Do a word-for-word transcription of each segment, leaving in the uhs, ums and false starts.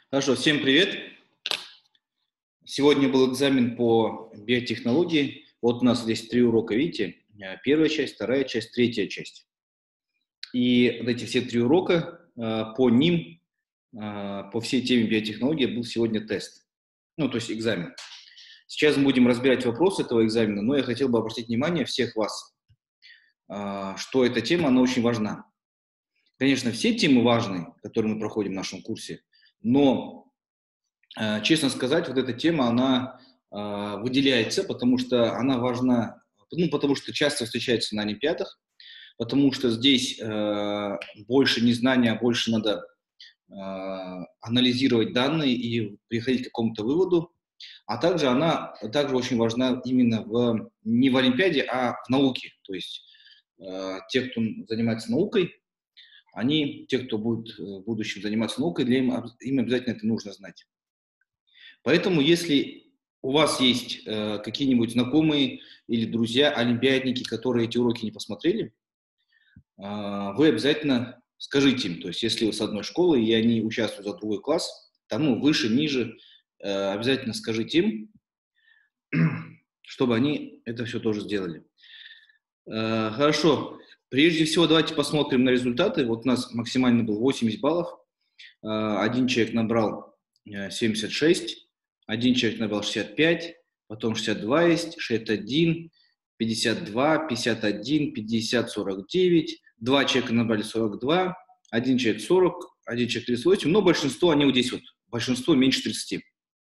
Хорошо, всем привет. Сегодня был экзамен по биотехнологии. Вот у нас здесь три урока, видите? Э, Первая часть, вторая часть, третья часть. И вот эти все три урока, э, по ним, э, по всей теме биотехнологии был сегодня тест. Ну, то есть экзамен. Сейчас мы будем разбирать вопросы этого экзамена, но я хотел бы обратить внимание всех вас, э, что эта тема, она очень важна. Конечно, все темы важны, которые мы проходим в нашем курсе, но Э, честно сказать, вот эта тема, она э, выделяется, потому что она важна, ну, потому что часто встречается на олимпиадах, потому что здесь э, больше не знания, а больше надо э, анализировать данные и приходить к какому-то выводу. А также она также очень важна именно в, не в олимпиаде, а в науке. То есть э, те, кто занимается наукой, они, те, кто будет в будущем заниматься наукой, для им, им обязательно это нужно знать. Поэтому, если у вас есть э, какие-нибудь знакомые или друзья, олимпиадники, которые эти уроки не посмотрели, э, вы обязательно скажите им. То есть, если вы с одной школы, и они участвуют за другой класс, там, ну, выше, ниже, э, обязательно скажите им, чтобы они это все тоже сделали. Э, хорошо. Прежде всего, давайте посмотрим на результаты. Вот у нас максимально было восемьдесят баллов. Э, один человек набрал э, семьдесят шесть, один человек набрал шестьдесят пять, потом шестьдесят два есть, шестьдесят один, пятьдесят два, пятьдесят один, пятьдесят, сорок девять, два человека набрали сорок два, один человек сорок, один человек тридцать восемь, но большинство, они вот здесь вот, большинство меньше тридцати.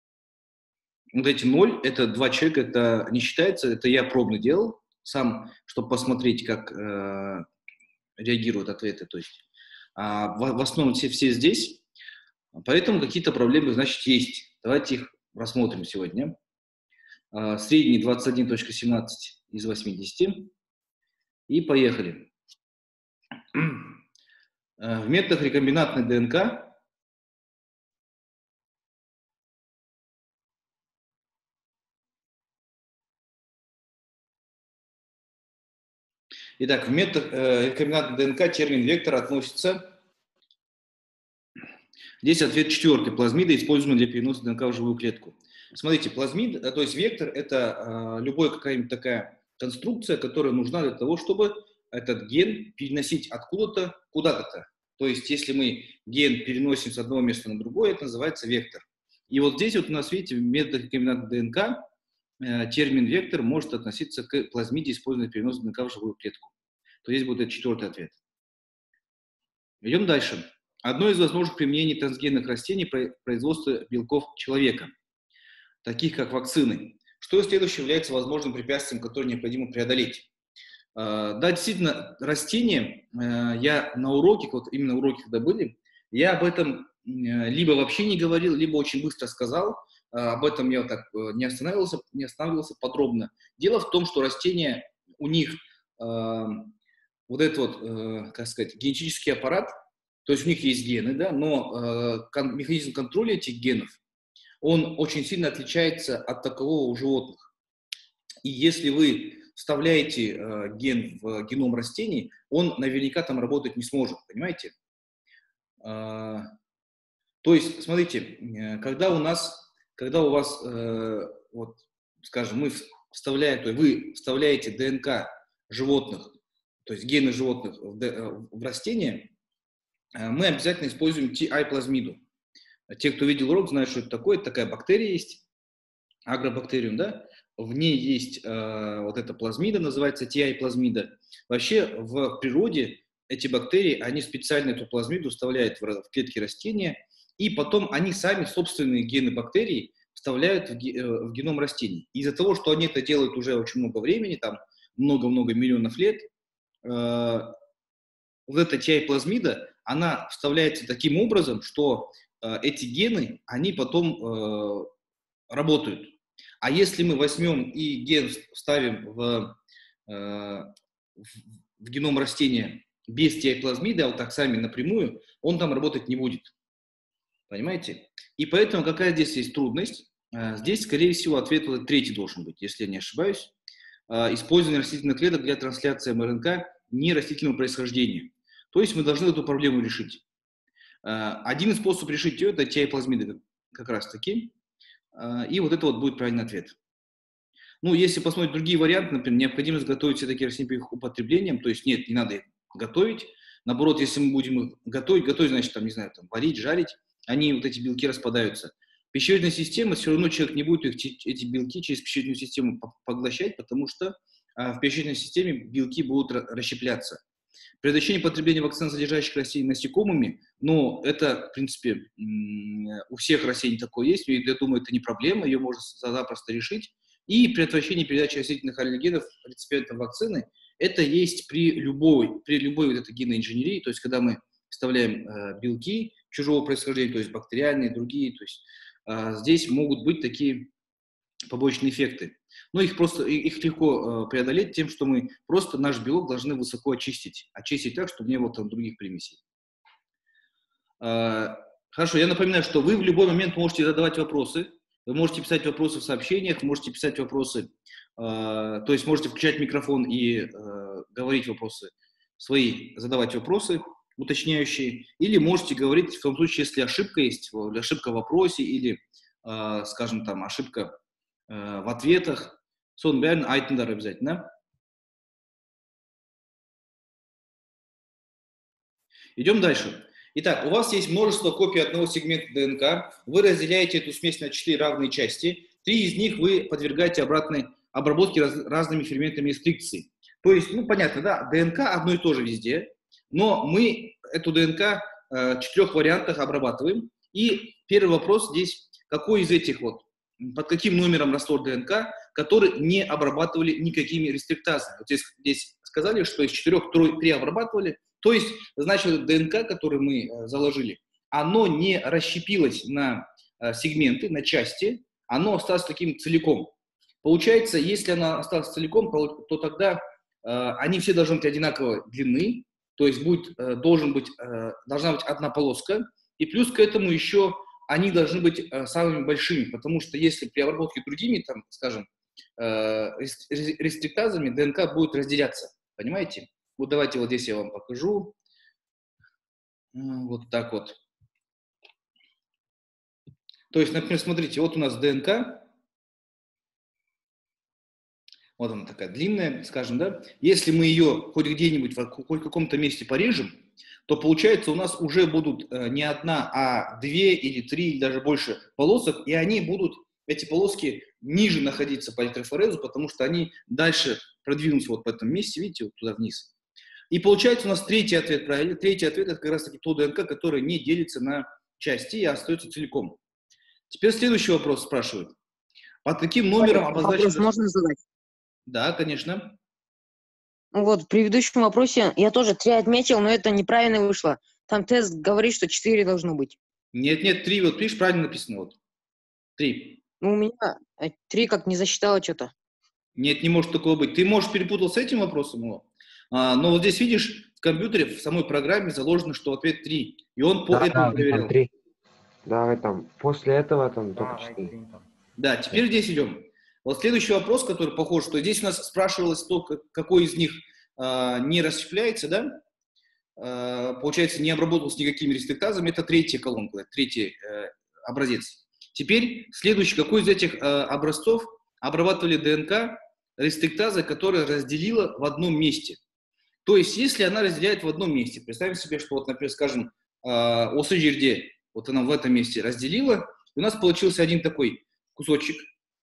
Вот эти ноль, это два человека, это не считается, это я пробно делал сам, чтобы посмотреть, как э, реагируют ответы, то есть а в, в основном все, все здесь, поэтому какие-то проблемы, значит, есть. Давайте их рассмотрим сегодня. А, средний двадцать один целых семнадцать из восьмидесяти. И поехали. В методах рекомбинантной ДНК Итак, в методах э, рекомбинантной ДНК термин вектор относится. Здесь ответ четвертый. Плазмиды, используемые для переноса ДНК в живую клетку. Смотрите, плазмид, то есть вектор, это э, любая какая-нибудь такая конструкция, которая нужна для того, чтобы этот ген переносить откуда-то куда-то. То есть, если мы ген переносим с одного места на другое, это называется вектор. И вот здесь вот у нас, видите, в методах рекомбинантной ДНК э, термин вектор может относиться к плазмиде, используемой для переноса ДНК в живую клетку. То здесь будет четвертый ответ. Идем дальше. Одно из возможных применений трансгенных растений – производство белков человека, таких как вакцины. Что из следующего является возможным препятствием, которое необходимо преодолеть? Да, действительно, растения, я на уроке, вот именно уроки, когда были, я об этом либо вообще не говорил, либо очень быстро сказал, об этом я так не останавливался, не останавливался подробно. Дело в том, что растения, у них вот этот вот, как сказать, генетический аппарат, то есть у них есть гены, да, но кон- механизм контроля этих генов, он очень сильно отличается от такового у животных. И если вы вставляете э, ген в геном растений, он наверняка там работать не сможет, понимаете? Э, то есть, смотрите, э, когда у нас, когда у вас, э, вот, скажем, мы вставляем, то есть вы вставляете ДНК животных, то есть гены животных в, д- в растения, э, мы обязательно используем ти ай-плазмиду. Те, кто видел урок, знают, что это такое. Это такая бактерия есть, агробактериум, да? В ней есть э, вот эта плазмида, называется ти ай-плазмида. Вообще в природе эти бактерии, они специально эту плазмиду вставляют в, в клетки растения, и потом они сами собственные гены бактерий вставляют в, ге, э, в геном растений. Из-за того, что они это делают уже очень много времени, там много-много миллионов лет, э, вот эта ти ай-плазмида, она вставляется таким образом, что э, эти гены, они потом э, работают. А если мы возьмем и ген вставим в, э, в, в геном растения без ти ай-плазмиды, а вот так сами напрямую, он там работать не будет. Понимаете? И поэтому какая здесь есть трудность? Э, здесь, скорее всего, ответ вот третий должен быть, если я не ошибаюсь. Э, использование растительных клеток для трансляции эм эр эн ка нерастительного происхождения. То есть мы должны эту проблему решить. Один из способов решить ее – это тиоплазмиды как раз-таки. И вот это вот будет правильный ответ. Ну, если посмотреть другие варианты, например, необходимо готовить все-таки растения их употреблением, то есть нет, не надо их готовить. Наоборот, если мы будем их готовить, готовить, значит, там, не знаю, там, варить, жарить, они, вот эти белки, распадаются. Пищеводная система, все равно человек не будет их, эти белки через пищеводную систему поглощать, потому что а, в пищеводной системе белки будут расщепляться. Предотвращение потребления вакцин, содержащих растений насекомыми, ну, это, в принципе, у всех растений такое есть, и я думаю, это не проблема, ее можно запросто решить. И предотвращение передачи растительных аллергенов реципиентам вакцины, это есть при любой, при любой вот этой генной инженерии, то есть когда мы вставляем э, белки чужого происхождения, то есть бактериальные, другие, то есть э, здесь могут быть такие побочные эффекты. Но их просто, их легко э, преодолеть тем, что мы просто наш белок должны высоко очистить, очистить так, чтобы не было там других примесей. Э, хорошо, я напоминаю, что вы в любой момент можете задавать вопросы. Вы можете писать вопросы в сообщениях, можете писать вопросы, э, то есть можете включать микрофон и э, говорить вопросы свои, задавать вопросы уточняющие, или можете говорить в том случае, если ошибка есть, ошибка в вопросе или, э, скажем, там, ошибка э, в ответах. Сон бәрін айтыңдар обязательно. Идем дальше. Итак, у вас есть множество копий одного сегмента ДНК, вы разделяете эту смесь на четыре равные части, три из них вы подвергаете обратной обработке раз, разными ферментами рестрикции. То есть, ну понятно, да, ДНК одно и то же везде, но мы эту ДНК э, в четырех вариантах обрабатываем. И первый вопрос здесь, какой из этих вот, под каким номером раствор ДНК, который не обрабатывали никакими рестриктазами. Вот здесь, здесь сказали, что из четырех три обрабатывали. То есть, значит, ДНК, который мы э, заложили, оно не расщепилось на э, сегменты, на части, оно осталось таким целиком. Получается, если оно осталось целиком, то, то тогда э, они все должны быть одинаковой длины, то есть будет, э, должен быть, э, должна быть одна полоска, и плюс к этому еще они должны быть э, самыми большими, потому что если при обработке другими, там, скажем, э, рестриктазами, ДНК будет разделяться, понимаете? Вот давайте вот здесь я вам покажу. Вот так вот. То есть, например, смотрите, вот у нас ДНК. Вот она такая длинная, скажем, да. Если мы ее хоть где-нибудь, в хоть в каком-то месте порежем, то получается у нас уже будут не одна, а две или три, или даже больше полосок, и они будут, эти полоски, ниже находиться по электрофорезу, потому что они дальше продвинутся вот в этом месте, видите, вот туда вниз. И получается у нас третий ответ, правильно? Третий ответ – это как раз-таки то ДНК, которое не делится на части и остается целиком. Теперь следующий вопрос спрашивают. Под каким номером обозначен... Вопрос можно задать? Да, конечно. Вот, в предыдущем вопросе я тоже три отметил, но это неправильно вышло. Там тест говорит, что четыре должно быть. Нет, нет, три, вот видишь, правильно написано, вот. Три. Ну, у меня три как не засчитало что-то. Нет, не может такого быть. Ты, можешь, перепутал с этим вопросом его. А, но вот здесь, видишь, в компьютере, в самой программе заложено, что ответ три. И он по да, этому да, проверял. Там три. Да, там, после этого там только четыре. Да, теперь здесь идем. Вот следующий вопрос, который похож, что здесь у нас спрашивалось то, какой из них а, не расщепляется, да? А, получается, не обработался никакими рестриктазами. Это третья колонка, третий э, образец. Теперь следующий, какой из этих э, образцов обрабатывали ДНК рестриктаза, которая разделила в одном месте. То есть, если она разделяет в одном месте, представим себе, что, вот, например, скажем, осы жерде, вот она в этом месте разделила, и у нас получился один такой кусочек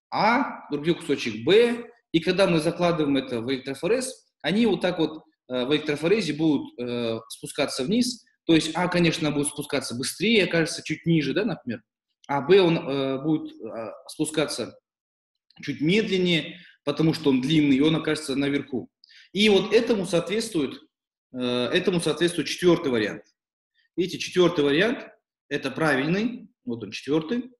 А, другой кусочек Б, и когда мы закладываем это в электрофорез, они вот так вот э, в электрофорезе будут э, спускаться вниз, то есть А, конечно, будет спускаться быстрее, кажется, чуть ниже, да, например, а Б, он э, будет э, спускаться чуть медленнее, потому что он длинный, и он окажется наверху. И вот этому соответствует, э, этому соответствует четвертый вариант. Видите, четвертый вариант – это правильный, вот он четвертый,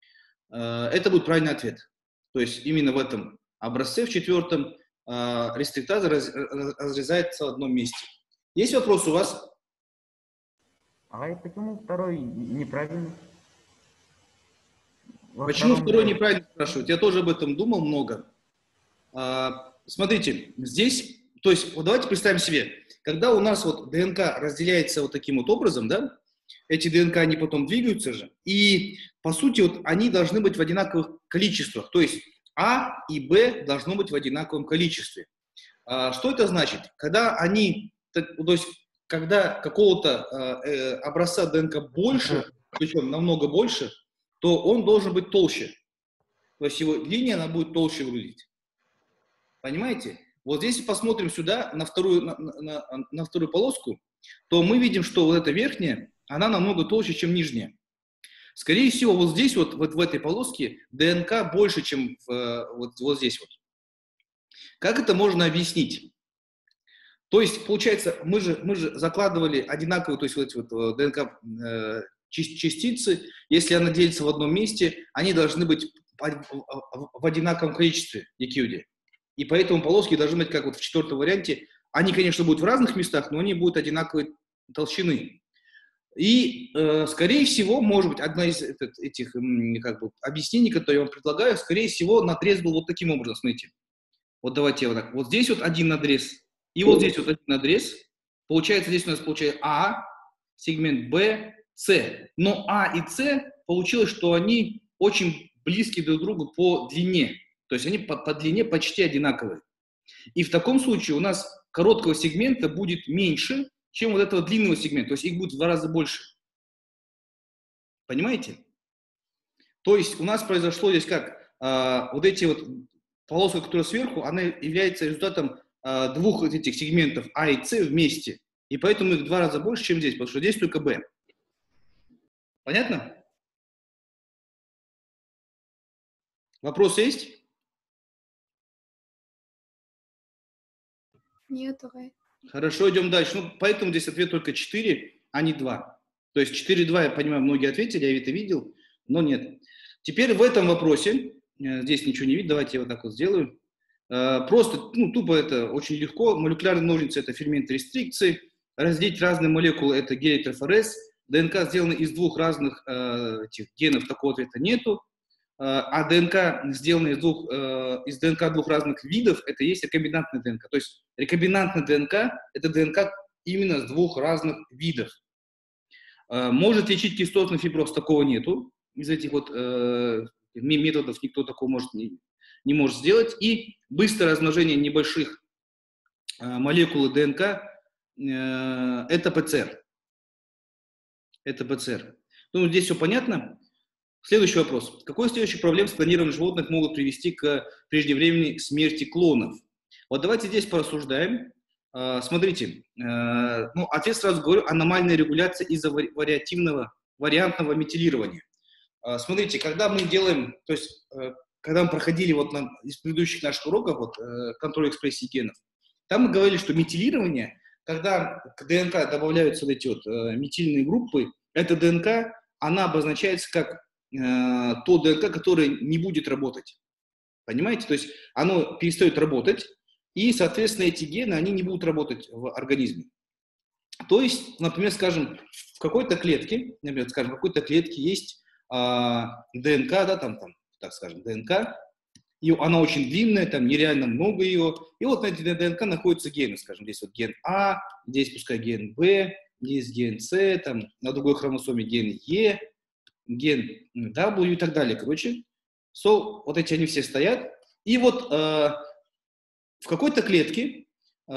э, это будет правильный ответ. То есть именно в этом образце, в четвертом, э, рестриктаза раз, разрезается в одном месте. Есть вопрос у вас? А почему второй неправильный? Во Почему втором... второй неправильно спрашивают? Я тоже об этом думал много. А, смотрите, здесь, то есть, вот давайте представим себе, когда у нас вот ДНК разделяется вот таким вот образом, да, эти ДНК, они потом двигаются же, и, по сути, вот они должны быть в одинаковых количествах, то есть А и Б должно быть в одинаковом количестве. А, что это значит? Когда они, то, то есть, когда какого-то э, образца ДНК больше, причем намного больше, то он должен быть толще. То есть его линия, она будет толще выглядеть. Понимаете? Вот здесь посмотрим сюда, на вторую, на, на, на вторую полоску, то мы видим, что вот эта верхняя, она намного толще, чем нижняя. Скорее всего, вот здесь, вот, вот в этой полоске, ДНК больше, чем в, вот, вот здесь вот. Как это можно объяснить? То есть, получается, мы же, мы же закладывали одинаковые, то есть вот эти вот ДНК э, частицы, если она делится в одном месте, они должны быть в одинаковом количестве якьюди. И поэтому полоски должны быть, как вот в четвертом варианте, они, конечно, будут в разных местах, но они будут одинаковой толщины. И, э, скорее всего, может быть, одна из этот, этих как бы, объяснений, которые я вам предлагаю, скорее всего, надрез был вот таким образом, смотрите. Вот давайте вот так. Вот здесь вот один надрез, и вот здесь вот один надрез. Получается, здесь у нас получается А, сегмент Б, С. Но А и С получилось, что они очень близки друг к другу по длине. То есть они по, по длине почти одинаковые. И в таком случае у нас короткого сегмента будет меньше, чем вот этого длинного сегмента. То есть их будет в два раза больше. Понимаете? То есть у нас произошло здесь как? А, вот эти вот полоска, которая сверху, она является результатом а, двух вот этих сегментов А и С вместе. И поэтому их в два раза больше, чем здесь, потому что здесь только Б. Понятно? Вопрос есть? Нет, давай. Хорошо, идем дальше. Ну, поэтому здесь ответ только четыре, а не два. То есть четыре-два, я понимаю, многие ответили, я это видел, но нет. Теперь в этом вопросе, здесь ничего не видно, давайте я вот так вот сделаю. Просто, ну, тупо это очень легко. Молекулярные ножницы – это фермент рестрикции. Разделить разные молекулы – это гелиотрофорез. ДНК сделаны из двух разных э, этих генов, такого ответа нету. А ДНК, сделанная из, двух, э, из ДНК двух разных видов, это есть рекомбинантная ДНК. То есть рекомбинантная ДНК – это ДНК именно с двух разных видов. Э, может лечить кистозный фиброз, такого нету. Из этих вот э, методов никто такого может, не, не может сделать. И быстрое размножение небольших э, молекул ДНК э, – это ПЦР. Это ПЦР. Ну, здесь все понятно. Следующий вопрос. Какой из следующих проблем с клонированием животных могут привести к преждевременной смерти клонов? Вот давайте здесь порассуждаем. Смотрите, ну, ответ сразу говорю, аномальная регуляция из-за вариативного, вариантного метилирования. Смотрите, когда мы делаем, то есть, когда мы проходили вот на, из предыдущих наших уроков вот, контроль экспрессии генов, там мы говорили, что метилирование, когда к ДНК добавляются вот эти вот метильные группы, эта ДНК, она обозначается как то ДНК, которое не будет работать. Понимаете? То есть оно перестает работать, и, соответственно, эти гены, они не будут работать в организме. То есть, например, скажем, в какой-то клетке, например, скажем, в какой-то клетке есть а, ДНК, да, там, там, так скажем, ДНК, и она очень длинная, там нереально много ее, и вот на этой ДНК находятся гены, скажем, здесь вот ген А, здесь пускай ген Б, здесь ген С, там, на другой хромосоме ген Е, ген W и так далее, короче. So, вот эти они все стоят. И вот э, в какой-то клетке, э,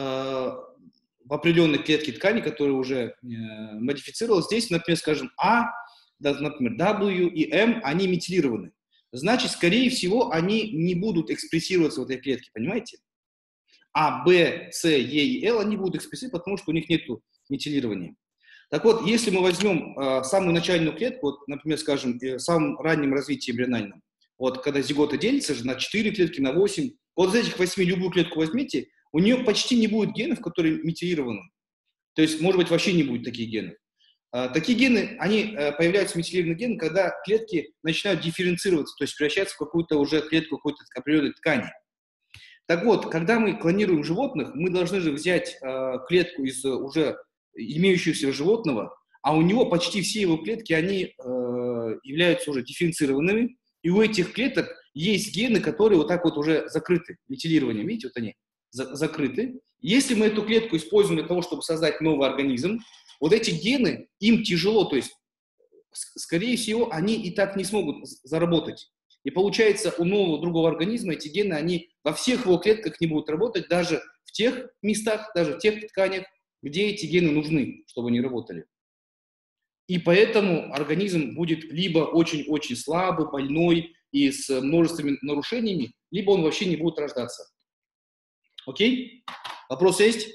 в определенной клетке ткани, которая уже э, модифицировалась, здесь, например, скажем, А, да, например, W и M, они метилированы. Значит, скорее всего, они не будут экспрессироваться в этой клетке, понимаете? А, Б, С, Е и Л, они будут экспрессировать, потому что у них нет метилирования. Так вот, если мы возьмем э, самую начальную клетку, вот, например, скажем, э, в самом раннем развитии эмбриональном, вот когда зигота делится же на четыре клетки, на восемь, вот из этих восьми любую клетку возьмите, у нее почти не будет генов, которые метилированы. То есть, может быть, вообще не будет таких генов. Э, такие гены, они э, появляются метилированные гены, когда клетки начинают дифференцироваться, то есть превращаться в какую-то уже клетку какой-то определенной ткани. Так вот, когда мы клонируем животных, мы должны же взять э, клетку из э, уже имеющегося животного, а у него почти все его клетки, они э, являются уже дифференцированными, и у этих клеток есть гены, которые вот так вот уже закрыты метилированием, видите, вот они за закрыты. Если мы эту клетку используем для того, чтобы создать новый организм, вот эти гены, им тяжело, то есть, скорее всего, они и так не смогут заработать. И получается, у нового другого организма эти гены, они во всех его клетках не будут работать, даже в тех местах, даже в тех тканях, где эти гены нужны, чтобы они работали. И поэтому организм будет либо очень-очень слабый, больной и с множественными нарушениями, либо он вообще не будет рождаться. Окей? Вопрос есть?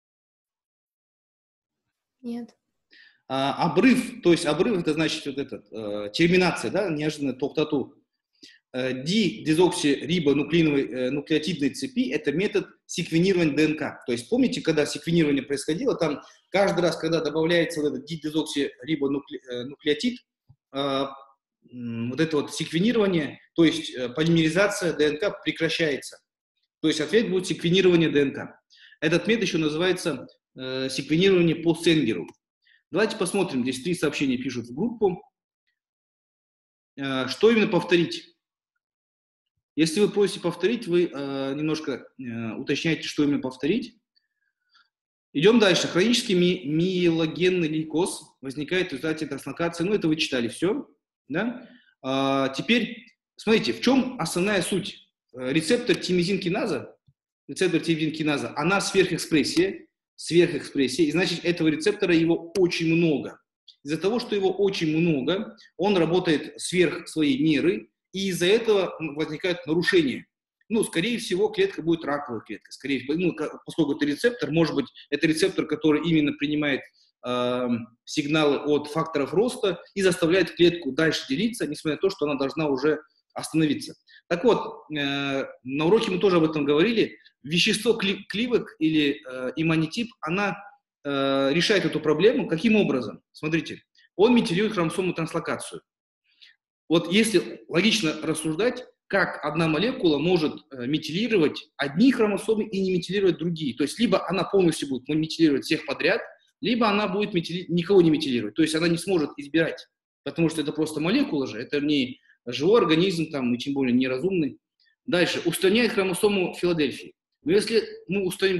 Нет. А, обрыв, то есть обрыв, это значит вот этот, э, терминация, да, неожиданно токтату. Э, Ди-дезоксирибонуклеиновой э, нуклеотидной цепи – это метод секвенирования ДНК. То есть помните, когда секвенирование происходило, там каждый раз, когда добавляется вот этот ди-дезоксирибонуклеотид, э, вот это вот секвенирование, то есть э, полимеризация ДНК прекращается. То есть ответ будет секвенирование ДНК. Этот метод еще называется э, секвенирование по Сенгеру. Давайте посмотрим, здесь три сообщения пишут в группу. Э, что именно повторить? Если вы просите повторить, вы э, немножко э, уточняете, что именно повторить. Идем дальше. Хронический ми миелогенный лейкоз возникает в результате транслокации. Ну, это вы читали все. Да? А, теперь, смотрите, в чем основная суть? Рецептор тимизин-киназа, рецептор тимизин-киназа, она сверхэкспрессия, сверхэкспрессия, и значит, этого рецептора его очень много. Из-за того, что его очень много, он работает сверх своей меры, и из-за этого возникают нарушения. Ну, скорее всего, клетка будет раковой клеткой. Скорее всего, ну, поскольку это рецептор, может быть, это рецептор, который именно принимает э, сигналы от факторов роста и заставляет клетку дальше делиться, несмотря на то, что она должна уже остановиться. Так вот, э, на уроке мы тоже об этом говорили. Вещество кли кливок или э, иммунотип, она э, решает эту проблему. Каким образом? Смотрите, он метилирует хромосомную транслокацию. Вот если логично рассуждать, как одна молекула может э, метилировать одни хромосомы и не метилировать другие. То есть либо она полностью будет метилировать всех подряд, либо она будет метили... никого не метилировать. То есть она не сможет избирать, потому что это просто молекула же, это не живой организм, там, и тем более неразумный. Дальше. Устраняет хромосому Филадельфии. Но если мы устраним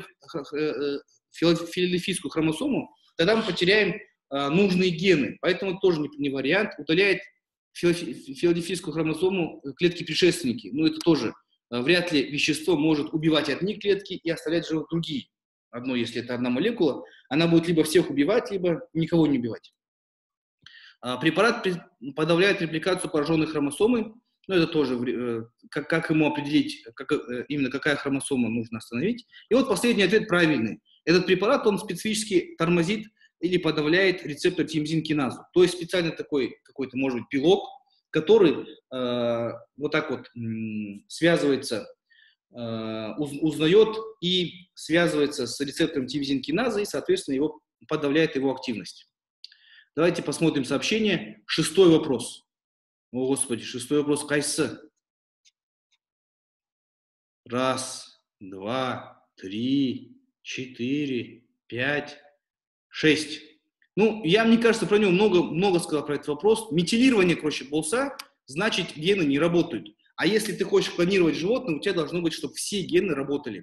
филадельфийскую хромосому, тогда мы потеряем а, нужные гены. Поэтому это тоже не, не вариант. Удаляет филадельфийскую хромосому клетки-предшественники. Но это тоже а, вряд ли вещество может убивать одни клетки и оставлять живых другие. Одно, если это одна молекула, она будет либо всех убивать, либо никого не убивать. Препарат подавляет репликацию пораженной хромосомы, но это тоже, как, как ему определить, как, именно какая хромосома нужно остановить. И вот последний ответ правильный. Этот препарат, он специфически тормозит или подавляет рецептор тимизин-киназу. То есть специально такой какой-то, может быть, белок, который э, вот так вот м, связывается, э, уз, узнает и связывается с рецептором тимизин-киназы и, соответственно, его, подавляет его активность. Давайте посмотрим сообщение. Шестой вопрос. О, Господи, шестой вопрос. Кайсы. Раз, два, три, четыре, пять, шесть. Ну, я, мне кажется, про него много, много сказал про этот вопрос. Метилирование, короче, болса, значит, гены не работают. А если ты хочешь клонировать животное, у тебя должно быть, чтобы все гены работали.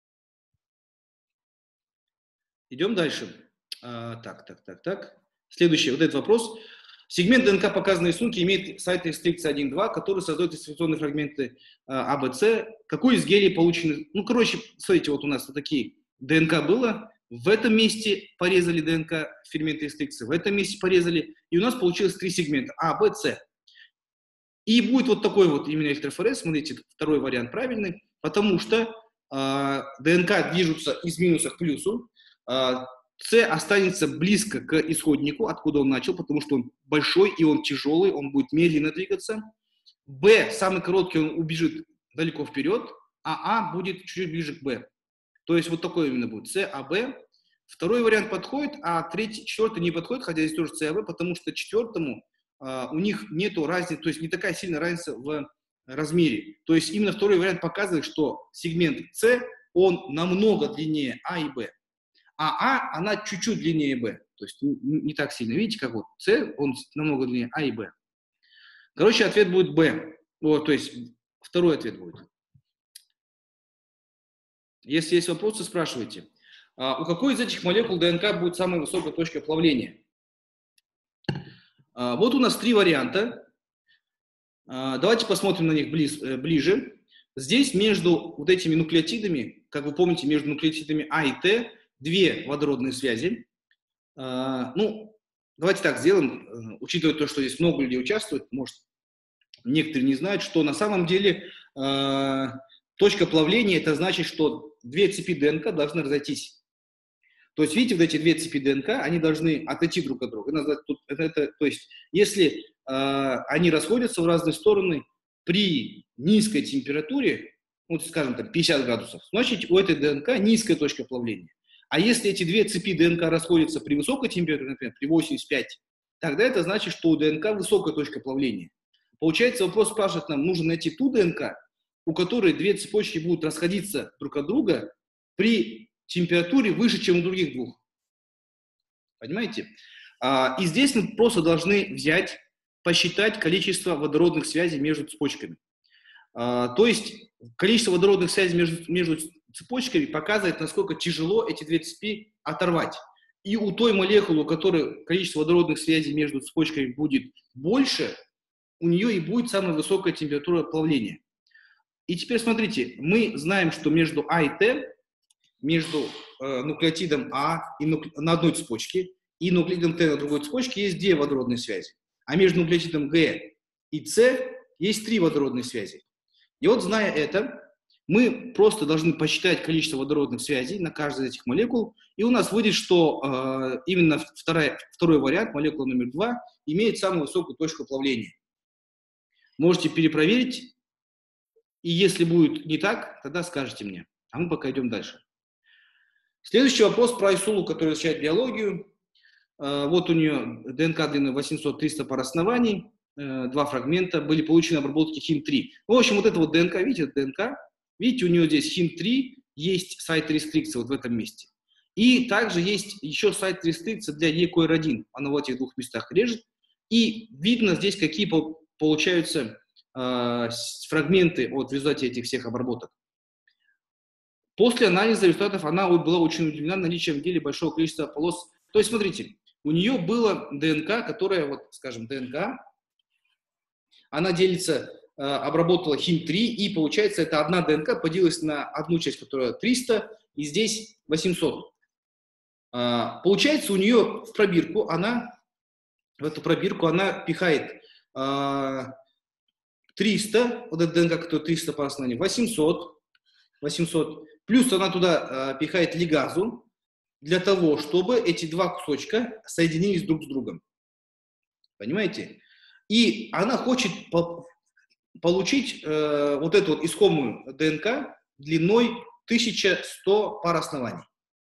Идем дальше. А, так, так, так, так. Следующий, вот этот вопрос. Сегмент ДНК показанной рисунке имеет сайт рестрикции один точка два, который создает инструкционные фрагменты А, Б, С. Какой из гелей получен? Ну, короче, смотрите, вот у нас вот такие ДНК было. В этом месте порезали ДНК ферменты рестрикции, в этом месте порезали. И у нас получилось три сегмента А, Б, С. И будет вот такой вот именно электрофорез. Смотрите, второй вариант правильный. Потому что э, ДНК движутся из минуса к плюсу. Э, С останется близко к исходнику, откуда он начал, потому что он большой и он тяжелый, он будет медленно двигаться. Б, самый короткий, он убежит далеко вперед, а А будет чуть-чуть ближе к Б. То есть вот такой именно будет С, А, Б. Второй вариант подходит, а третий, четвертый не подходит, хотя здесь тоже С, А, Б, потому что четвертому а, у них нету разницы, то есть не такая сильная разница в размере. То есть именно второй вариант показывает, что сегмент С, он намного длиннее А и Б. А А, она чуть-чуть длиннее Б. То есть не, не так сильно. Видите, как вот С, он намного длиннее А и Б. Короче, ответ будет Б. Вот, то есть второй ответ будет. Если есть вопросы, спрашивайте. А, у какой из этих молекул ДНК будет самая высокая точка плавления? А, вот у нас три варианта. А, давайте посмотрим на них близ, э, ближе. Здесь между вот этими нуклеотидами, как вы помните, между нуклеотидами А и Т две водородные связи. А, ну, давайте так сделаем, учитывая то, что здесь много людей участвует, может, некоторые не знают, что на самом деле э, точка плавления, это значит, что две цепи ДНК должны разойтись. То есть, видите, вот эти две цепи ДНК, они должны отойти друг от друга. Это, это, то есть, если э, они расходятся в разные стороны при низкой температуре, ну, скажем так, пятьдесят градусов, значит, у этой ДНК низкая точка плавления. А если эти две цепи ДНК расходятся при высокой температуре, например, при восемьдесят пять, тогда это значит, что у ДНК высокая точка плавления. Получается, вопрос спрашивает нам, нужно найти ту ДНК, у которой две цепочки будут расходиться друг от друга при температуре выше, чем у других двух. Понимаете? А, и здесь мы просто должны взять, посчитать количество водородных связей между цепочками. А, то есть количество водородных связей между, между цепочками показывает, насколько тяжело эти две цепи оторвать. И у той молекулы, у которой количество водородных связей между цепочками будет больше, у нее и будет самая высокая температура плавления. И теперь смотрите, мы знаем, что между А и Т, между э, нуклеотидом А и нукле... на одной цепочке и нуклеотидом Т на другой цепочке есть две водородные связи. А между нуклеотидом Г и С есть три водородные связи. И вот, зная это, мы просто должны посчитать количество водородных связей на каждой из этих молекул, и у нас выйдет, что э, именно вторая, второй вариант, молекула номер два, имеет самую высокую точку плавления. Можете перепроверить, и если будет не так, тогда скажите мне. А мы пока идем дальше. Следующий вопрос про Айсулу, который изучает биологию. Э, вот у нее ДНК длиной восемьсот — триста пар оснований, э, два фрагмента, были получены обработки хим три. В общем, вот это вот ДНК, видите, ДНК, видите, у нее здесь хим три, есть сайт рестрикции вот в этом месте. И также есть еще сайт рестрикции для Е Q R один, она в этих двух местах режет. И видно здесь, какие получаются э, фрагменты от в результате этих всех обработок. После анализа результатов она была очень удивлена наличием в геле большого количества полос. То есть, смотрите, у нее была ДНК, которая, вот, скажем, ДНК, она делится, э, обработала хим три, и получается, это одна ДНК поделилась на одну часть, которая триста, и здесь восемьсот. Э, получается, у нее в пробирку, она, в эту пробирку она пихает э, триста, вот эта ДНК, которая триста по основанию, восемьсот, восемьсот. Плюс она туда э, пихает лигазу для того, чтобы эти два кусочка соединились друг с другом. Понимаете? И она хочет по получить э, вот эту вот искомую ДНК длиной тысяча сто пар оснований.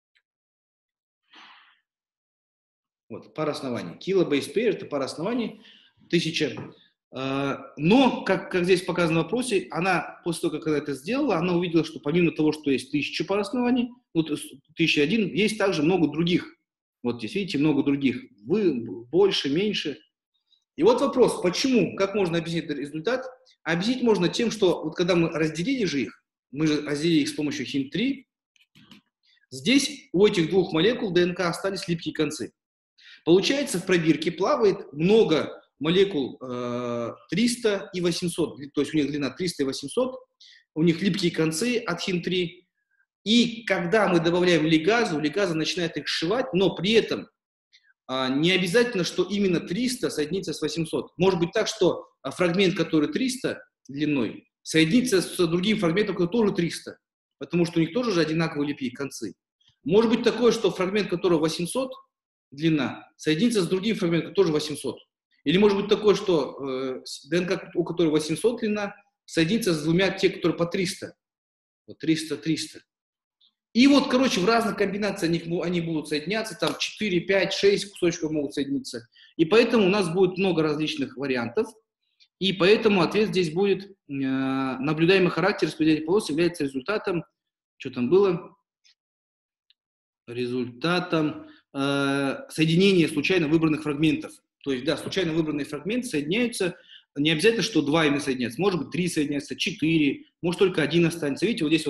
Вот, пара оснований. Kilo-base pair – это пара оснований, тысяча. Но, как, как здесь показано в вопросе, она после того, как она это сделала, она увидела, что помимо того, что есть тысяча пар оснований, вот тысяча один, есть также много других. Вот здесь, видите, много других. Вы, больше, меньше. И вот вопрос, почему, как можно объяснить этот результат? Объяснить можно тем, что вот когда мы разделили же их, мы же разделили их с помощью хим три, здесь у этих двух молекул ДНК остались липкие концы. Получается, в пробирке плавает много молекул э, триста и восемьсот, то есть у них длина триста и восемьсот, у них липкие концы от хим три, и когда мы добавляем лигазу, лигаза начинает их сшивать, но при этом э, не обязательно, что именно триста соединится с восемьсот. Может быть так, что фрагмент, который триста длиной, соединится с другим фрагментом, который тоже триста, потому что у них тоже же одинаковые липкие концы. Может быть такое, что фрагмент, которого восемьсот длина, соединится с другим фрагментом, который тоже восемьсот. Или может быть такое, что э, ДНК, у которой восемьсот длина, соединится с двумя, те, которые по триста. Вот триста, триста. И вот, короче, в разных комбинациях они, они будут соединяться, там четыре, пять, шесть кусочков могут соединиться. И поэтому у нас будет много различных вариантов. И поэтому ответ здесь будет, э, наблюдаемый характер распределения полос является результатом, что там было? Результатом э, соединения случайно выбранных фрагментов. То есть, да, случайно выбранные фрагменты соединяются, не обязательно, что два именно соединяются, может быть, три соединяются, четыре, может, только один останется. Видите, вот здесь вот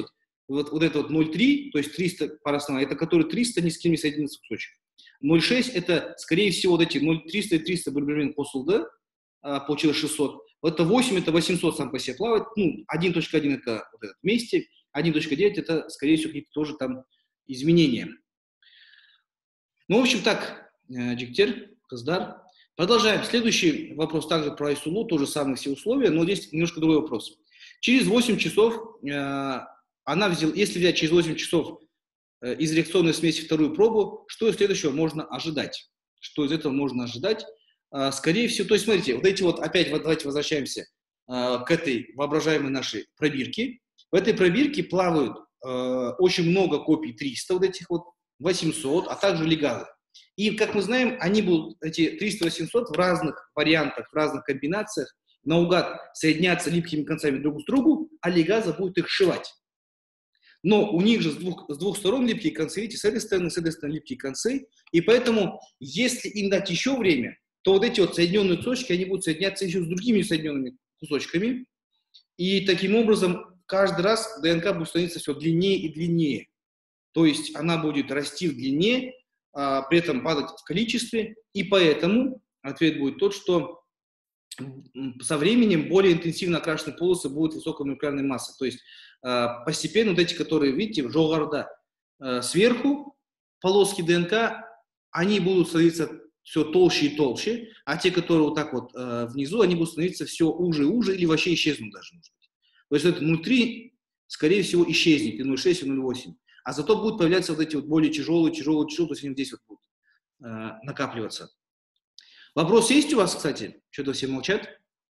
вот, вот это вот ноль целых три, то есть триста пар оснований, это который триста ни с кем не соединится кусочек. ноль целых шесть это, скорее всего, вот эти ноль целых триста и триста бір-бірімен қосылды, получилось шестьсот. Это восемь, это восемьсот сам по себе плавает. Ну, один точка один это вот этот вместе, один точка девять это, скорее всего, какие-то тоже там изменения. Ну, в общем, так, Джиктер, Каздар. Продолжаем. Следующий вопрос также про Айсулу, тоже самые все условия, но здесь немножко другой вопрос. Через восемь часов э, она взяла, если взять через восемь часов э, из реакционной смеси вторую пробу, что из следующего можно ожидать? Что из этого можно ожидать? Э, скорее всего, то есть, смотрите, вот эти вот, опять вот, давайте возвращаемся э, к этой воображаемой нашей пробирке. В этой пробирке плавают э, очень много копий триста, вот этих вот восемьсот, а также легазы. И, как мы знаем, они будут, эти триста-восемьсот, в разных вариантах, в разных комбинациях, наугад соединяться липкими концами друг с другом, а легаза будет их сшивать. Но у них же с двух, с двух сторон липкие концы, видите, с этой стороны, с этой стороны липкие концы, и поэтому, если им дать еще время, то вот эти вот соединенные кусочки, они будут соединяться еще с другими соединенными кусочками, и таким образом каждый раз ДНК будет становиться все длиннее и длиннее. То есть она будет расти в длине, а, при этом падать в количестве, и поэтому ответ будет тот, что со временем более интенсивно окрашенные полосы будут высокой молекулярной массы. То есть а, постепенно вот эти, которые, видите, в жоғарыда, а, сверху полоски ДНК, они будут становиться все толще и толще, а те, которые вот так вот а, внизу, они будут становиться все уже и уже, или вообще исчезнут даже. То есть это внутри, скорее всего, исчезнет, и ноль целых шесть, и ноль целых восемь. А зато будут появляться вот эти вот более тяжелые, тяжелые, тяжелые, то есть они здесь вот будут э, накапливаться. Вопрос есть у вас, кстати? Что-то все молчат?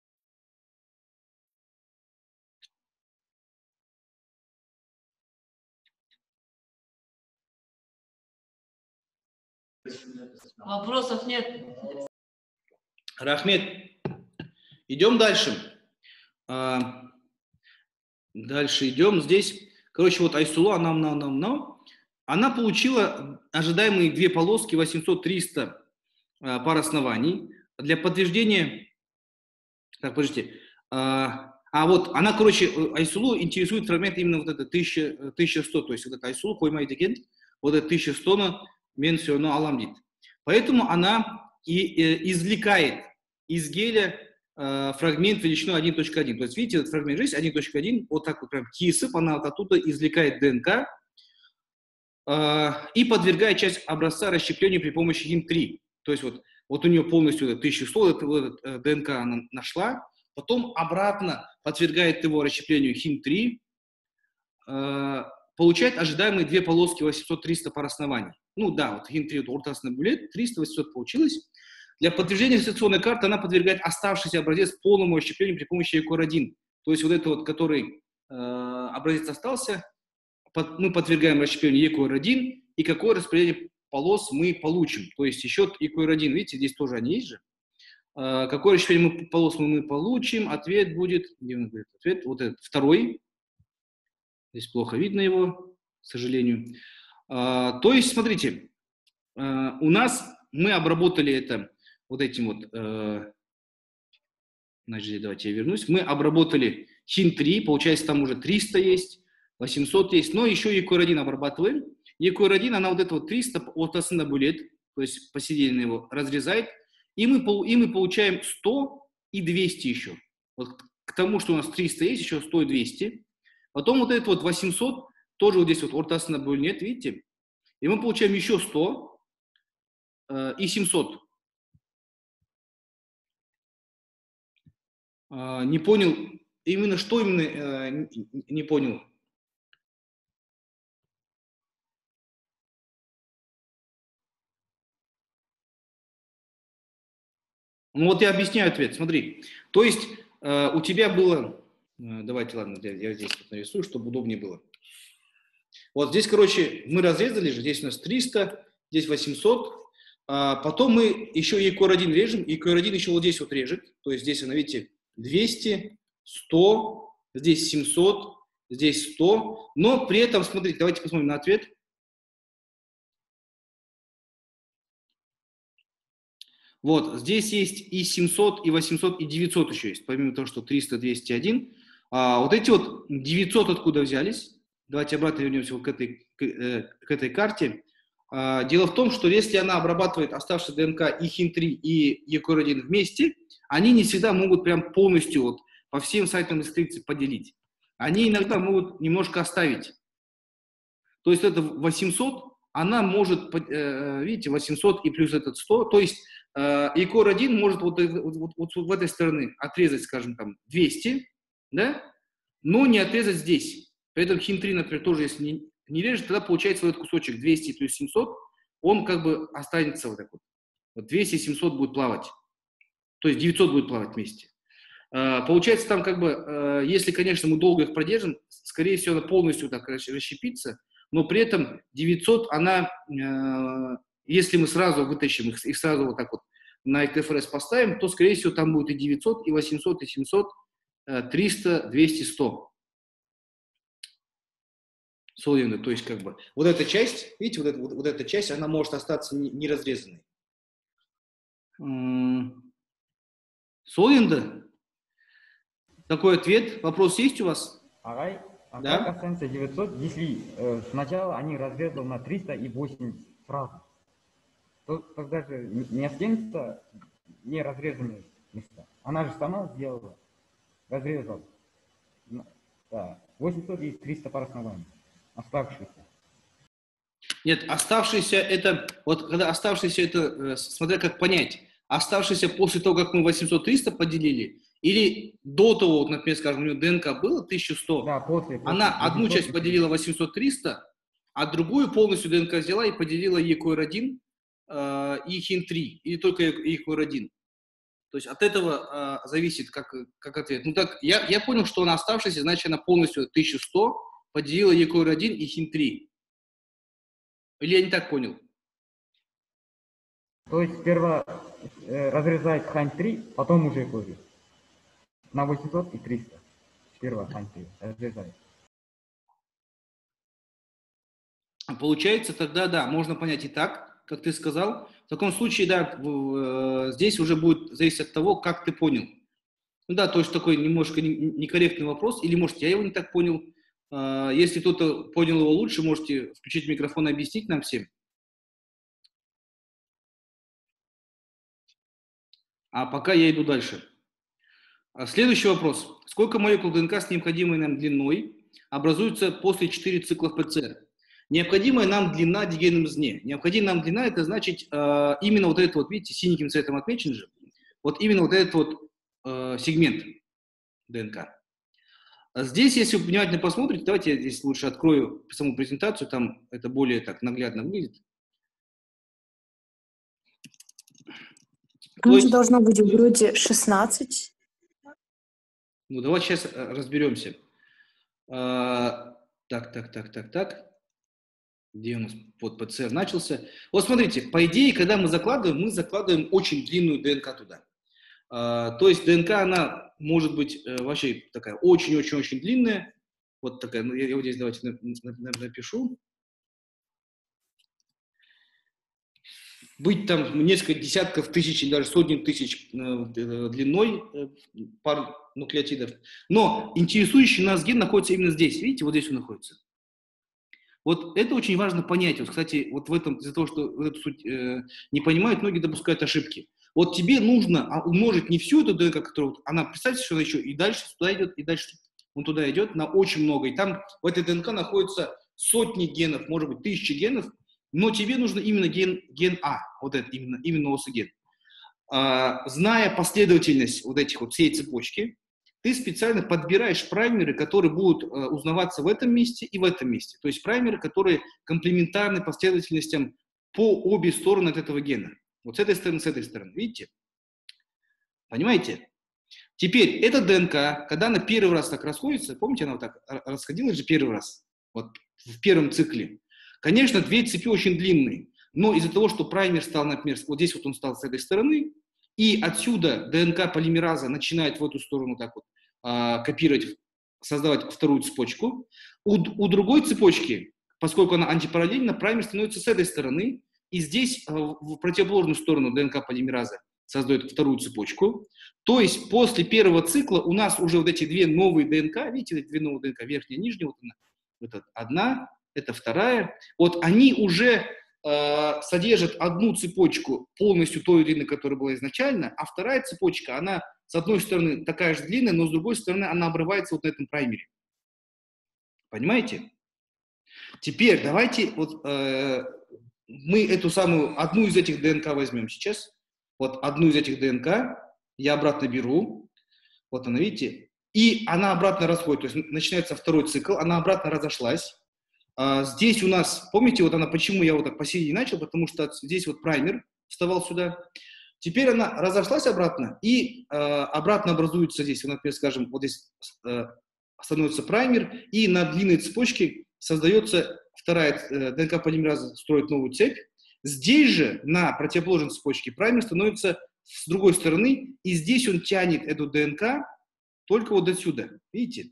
Вопросов нет. Рахмет. Идем дальше. А, дальше идем. Здесь, короче, вот Айсулу, она, она, она, она, она получила ожидаемые две полоски восемьсот-триста а, пар оснований. Для подтверждения... Так, подождите. А, а вот она, короче, Айсулу интересует фрагмент именно вот это тысяча сто, то есть вот это Айсулу, поймай деген, вот это тысяча сто, мен все равно аламдит. Поэтому она и, и извлекает из геля э, фрагмент величиной один точка один. То есть, видите, этот фрагмент здесь один точка один, вот так вот прям кисып, она вот оттуда извлекает ДНК э, и подвергает часть образца расщеплению при помощи хим три. То есть, вот, вот у нее полностью это тысяча сто, это, вот, это, ДНК она нашла, потом обратно подвергает его расщеплению хим три, э, получает ожидаемые две полоски восемьсот-триста пар оснований. Ну да, вот хим три, вот ортасный булет, триста-восемьсот получилось. Для подтверждения секционной карты она подвергает оставшийся образец полному расщеплению при помощи ЭКОР один. То есть вот это вот, который э, образец остался, под, мы подвергаем расщеплению ЭКОР один, и какое распределение полос мы получим. То есть еще ЭКОР один, видите, здесь тоже они есть же. Э, какое расщепление мы, полос мы, мы получим? Ответ будет, где он говорит, ответ, вот этот, второй. Здесь плохо видно его, к сожалению. А, то есть, смотрите, а, у нас мы обработали это вот этим вот, а, значит, давайте я вернусь, мы обработали хим три, получается, там уже триста есть, восемьсот есть, но еще ЭКОР один обрабатываем. ЭКОР один, она вот это вот триста ортасында булет, то есть посередине его разрезает, и мы, и мы получаем сто и двести еще. Вот к тому, что у нас триста есть, еще сто и двести. Потом вот этот вот восемьсот, тоже вот здесь вот ортасында булет, видите? И мы получаем еще сто э, и семьсот. Э, не понял, именно что именно э, не, не понял. Ну вот я объясняю ответ, смотри. То есть э, у тебя было... Э, давайте, ладно, я, я здесь вот нарисую, чтобы удобнее было. Вот здесь, короче, мы разрезали же, здесь у нас триста, здесь восемьсот. А потом мы еще ЭКОР один режем, ЭКОР один еще вот здесь вот режет. То есть здесь, она, видите, двести, сто, здесь семьсот, здесь сто. Но при этом, смотрите, давайте посмотрим на ответ. Вот, здесь есть и семьсот, и восемьсот, и девятьсот еще есть, помимо того, что триста, двести один. А вот эти вот девятьсот откуда взялись? Давайте обратно вернемся вот к этой, к, э, к этой карте. А, дело в том, что если она обрабатывает оставшийся ДНК и хин три, и и кор один вместе, они не всегда могут прям полностью вот по всем сайтам рестрикций поделить. Они иногда могут немножко оставить. То есть это восемьсот, она может, э, видите, восемьсот и плюс этот сто, то есть э, и кор один может вот, вот, вот, вот в этой стороны отрезать, скажем, там двести, да, но не отрезать здесь. При этом хин три, например, тоже, если не, не режет, тогда получается вот этот кусочек двести плюс семьсот, он как бы останется вот так вот. Вот двести и семьсот будет плавать. То есть девятьсот будет плавать вместе. Uh, получается там как бы, uh, если, конечно, мы долго их продержим, скорее всего, она полностью так расщепится, но при этом девятьсот, она, uh, если мы сразу вытащим их, их сразу вот так вот на ай ти эф эр эс поставим, то, скорее всего, там будет и девятьсот, и восемьсот, и семьсот, uh, триста, двести, сто. Солинда, то есть как бы вот эта часть, видите, вот эта, вот, вот эта часть, она может остаться неразрезанной. Солинда? Такой ответ. Вопрос есть у вас? Ага, а Да? как останется девятьсот, если э, сначала они разрезали на триста и восемьдесят сразу? То тогда же не останется не разрезанные места. Она же сама сделала, разрезала. Да, восемьсот и триста по основанию. Оставшиеся. Нет, оставшиеся это, вот когда оставшиеся это, смотря как понять, оставшиеся после того, как мы восемьсот триста поделили, или до того, вот, например, скажем, у нее ДНК было тысяча сто, Да, после, после. она одну восемьсот часть поделила восемьсот триста, а другую полностью ДНК взяла и поделила и кор один э, и хин три, или только и кор один. То есть от этого э, зависит, как, как ответ. Ну так, я, я понял, что она оставшаяся, значит, она полностью тысяча сто поделила и кор один и хин три. Или я не так понял? То есть сперва э, разрезает хань три, потом уже кори. На восемьсот и триста. Сперва хань три разрезает. Получается, тогда, да, можно понять и так, как ты сказал. В таком случае, да, в, э, здесь уже будет зависеть от того, как ты понял. Ну да, то есть такой немножко некорректный вопрос, или, может, я его не так понял. Э, если кто-то понял его лучше, можете включить микрофон и объяснить нам всем. А пока я иду дальше. Следующий вопрос. Сколько молекул ДНК с необходимой нам длиной образуется после четырёх циклов ПЦР? Необходимая нам длина дигеномзне. Необходимая нам длина, это значит э, именно вот этот вот, видите, синеньким цветом отмечен же, вот именно вот этот вот э, сегмент ДНК. Здесь, если вы внимательно посмотрите, давайте я здесь лучше открою саму презентацию, там это более так наглядно выглядит. Там же должно быть вроде шестнадцать. Ну, давайте сейчас разберемся. А, так, так, так, так, так. Где у нас вот ПЦР начался? Вот смотрите, по идее, когда мы закладываем, мы закладываем очень длинную ДНК туда. А, то есть ДНК, она может быть э, вообще такая очень-очень-очень длинная. Вот такая, ну, я, я вот здесь давайте напишу. Быть там несколько десятков тысяч, даже сотни тысяч э, длиной э, пар нуклеотидов. Но интересующий нас ген находится именно здесь. Видите, вот здесь он находится. Вот это очень важно понять. Вот, кстати, вот в этом, из-за того, что эту суть э, не понимают, многие допускают ошибки. Вот тебе нужно умножить не всю эту ДНК, которую, вот, она, представьте, что она еще и дальше туда идет, и дальше он туда идет, на очень много. И там в этой ДНК находятся сотни генов, может быть, тысячи генов, но тебе нужно именно ген, ген А, вот это, именно, именно ОС-ген. А, зная последовательность вот этих вот всей цепочки, ты специально подбираешь праймеры, которые будут uh, узнаваться в этом месте и в этом месте. То есть праймеры, которые комплементарны последовательностям по обе стороны от этого гена. Вот с этой стороны, с этой стороны. Видите? Понимаете? Теперь, эта ДНК, когда она первый раз так расходится, помните, она вот так расходилась же первый раз, вот в первом цикле. Конечно, две цепи очень длинные, но из-за того, что праймер стал, например, вот здесь вот он стал с этой стороны, и отсюда ДНК полимераза начинает в эту сторону так вот а, копировать, создавать вторую цепочку. У, у другой цепочки, поскольку она антипараллельна, праймер становится с этой стороны, и здесь а, в противоположную сторону ДНК полимераза создает вторую цепочку. То есть после первого цикла у нас уже вот эти две новые ДНК, видите, две новые ДНК, верхняя и нижняя, вот она, это одна, это вторая. Вот они уже э, содержат одну цепочку полностью той длины, которая была изначально, а вторая цепочка, она с одной стороны такая же длинная, но с другой стороны она обрывается вот на этом праймере. Понимаете? Теперь давайте вот э, мы эту самую, одну из этих ДНК возьмем сейчас. Вот одну из этих ДНК я обратно беру. Вот она, видите? И она обратно расходит. То есть начинается второй цикл, она обратно разошлась. А, здесь у нас, помните, вот она, почему я вот так посередине начал? Потому что здесь вот праймер вставал сюда. Теперь она разошлась обратно, и э, обратно образуется здесь, например, скажем, вот здесь э, становится праймер, и на длинной цепочке создается вторая э, ДНК-полимераза, строит новую цепь. Здесь же, на противоположной цепочке, праймер становится с другой стороны, и здесь он тянет эту ДНК только вот отсюда, видите?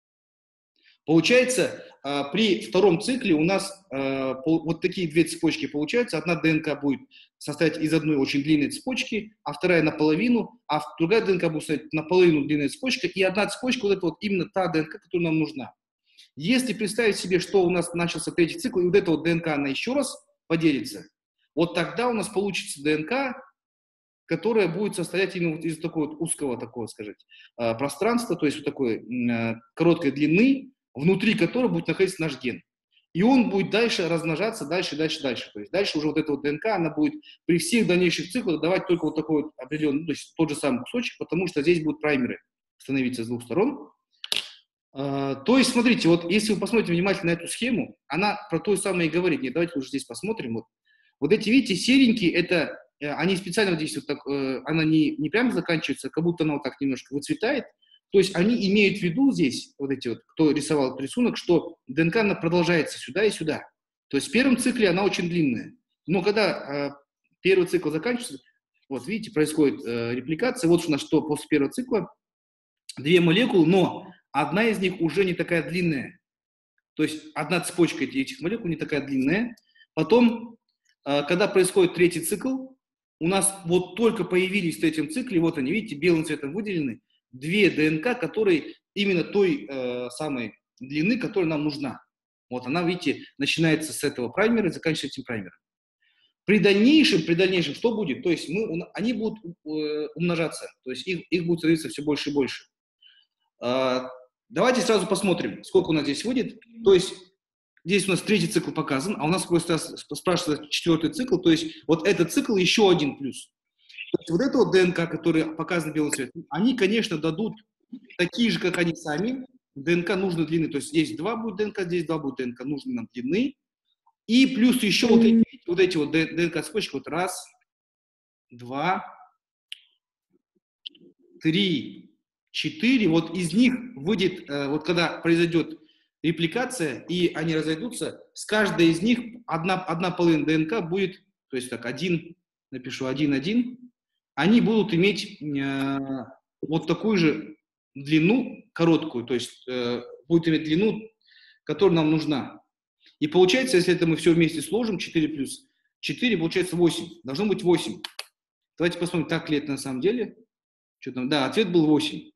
Получается, э, при втором цикле у нас э, по, вот такие две цепочки получаются. Одна ДНК будет состоять из одной очень длинной цепочки, а вторая наполовину, а другая ДНК будет состоять наполовину длинной цепочки, и одна цепочка, вот это вот именно та ДНК, которая нам нужна. Если представить себе, что у нас начался третий цикл, и вот эта вот ДНК, она еще раз поделится, вот тогда у нас получится ДНК, которая будет состоять именно вот из такого вот узкого, такого, сказать, пространства, то есть вот такой короткой длины, внутри которой будет находиться наш ген. И он будет дальше размножаться, дальше, дальше, дальше. То есть дальше уже вот эта вот ДНК, она будет при всех дальнейших циклах давать только вот такой вот определенный, ну, то есть тот же самый кусочек, потому что здесь будут праймеры становиться с двух сторон. А, то есть, смотрите, вот если вы посмотрите внимательно на эту схему, она про то же самое и говорит. Нет, давайте уже здесь посмотрим. Вот, вот эти, видите, серенькие, это, они специально вот здесь вот так, она не, не прямо заканчивается, как будто она вот так немножко выцветает. То есть они имеют в виду здесь, вот эти вот, кто рисовал этот рисунок, что ДНК она продолжается сюда и сюда. То есть в первом цикле она очень длинная. Но когда э, первый цикл заканчивается, вот видите, происходит э, репликация. Вот у нас что после первого цикла. Две молекулы, но одна из них уже не такая длинная. То есть одна цепочка этих молекул не такая длинная. Потом, э, когда происходит третий цикл, у нас вот только появились в третьем цикле, вот они, видите, белым цветом выделены, две ДНК, которые именно той э, самой длины, которая нам нужна. Вот она, видите, начинается с этого праймера и заканчивается этим праймером. При дальнейшем, при дальнейшем что будет? То есть мы, они будут э, умножаться, то есть их, их будет становиться все больше и больше. Э, давайте сразу посмотрим, сколько у нас здесь выйдет. То есть здесь у нас третий цикл показан, а у нас спрашивается четвертый цикл, то есть вот этот цикл еще один плюс. То есть вот эта вот ДНК, которая показана белым цветом, они, конечно, дадут такие же, как они сами, ДНК нужной длины. То есть здесь два будет ДНК, здесь два будет ДНК нужной нам длины. И плюс еще вот эти вот, эти вот ДНК-цепочки, вот раз, два, три, четыре. Вот из них выйдет, вот когда произойдет репликация, и они разойдутся, с каждой из них одна, одна половина ДНК будет, то есть так, один, напишу один, один, они будут иметь э, вот такую же длину, короткую, то есть э, будет иметь длину, которая нам нужна. И получается, если это мы все вместе сложим, четыре плюс четыре, получается восемь. Должно быть восемь. Давайте посмотрим, так ли это на самом деле. Что там? Да, ответ был восемь.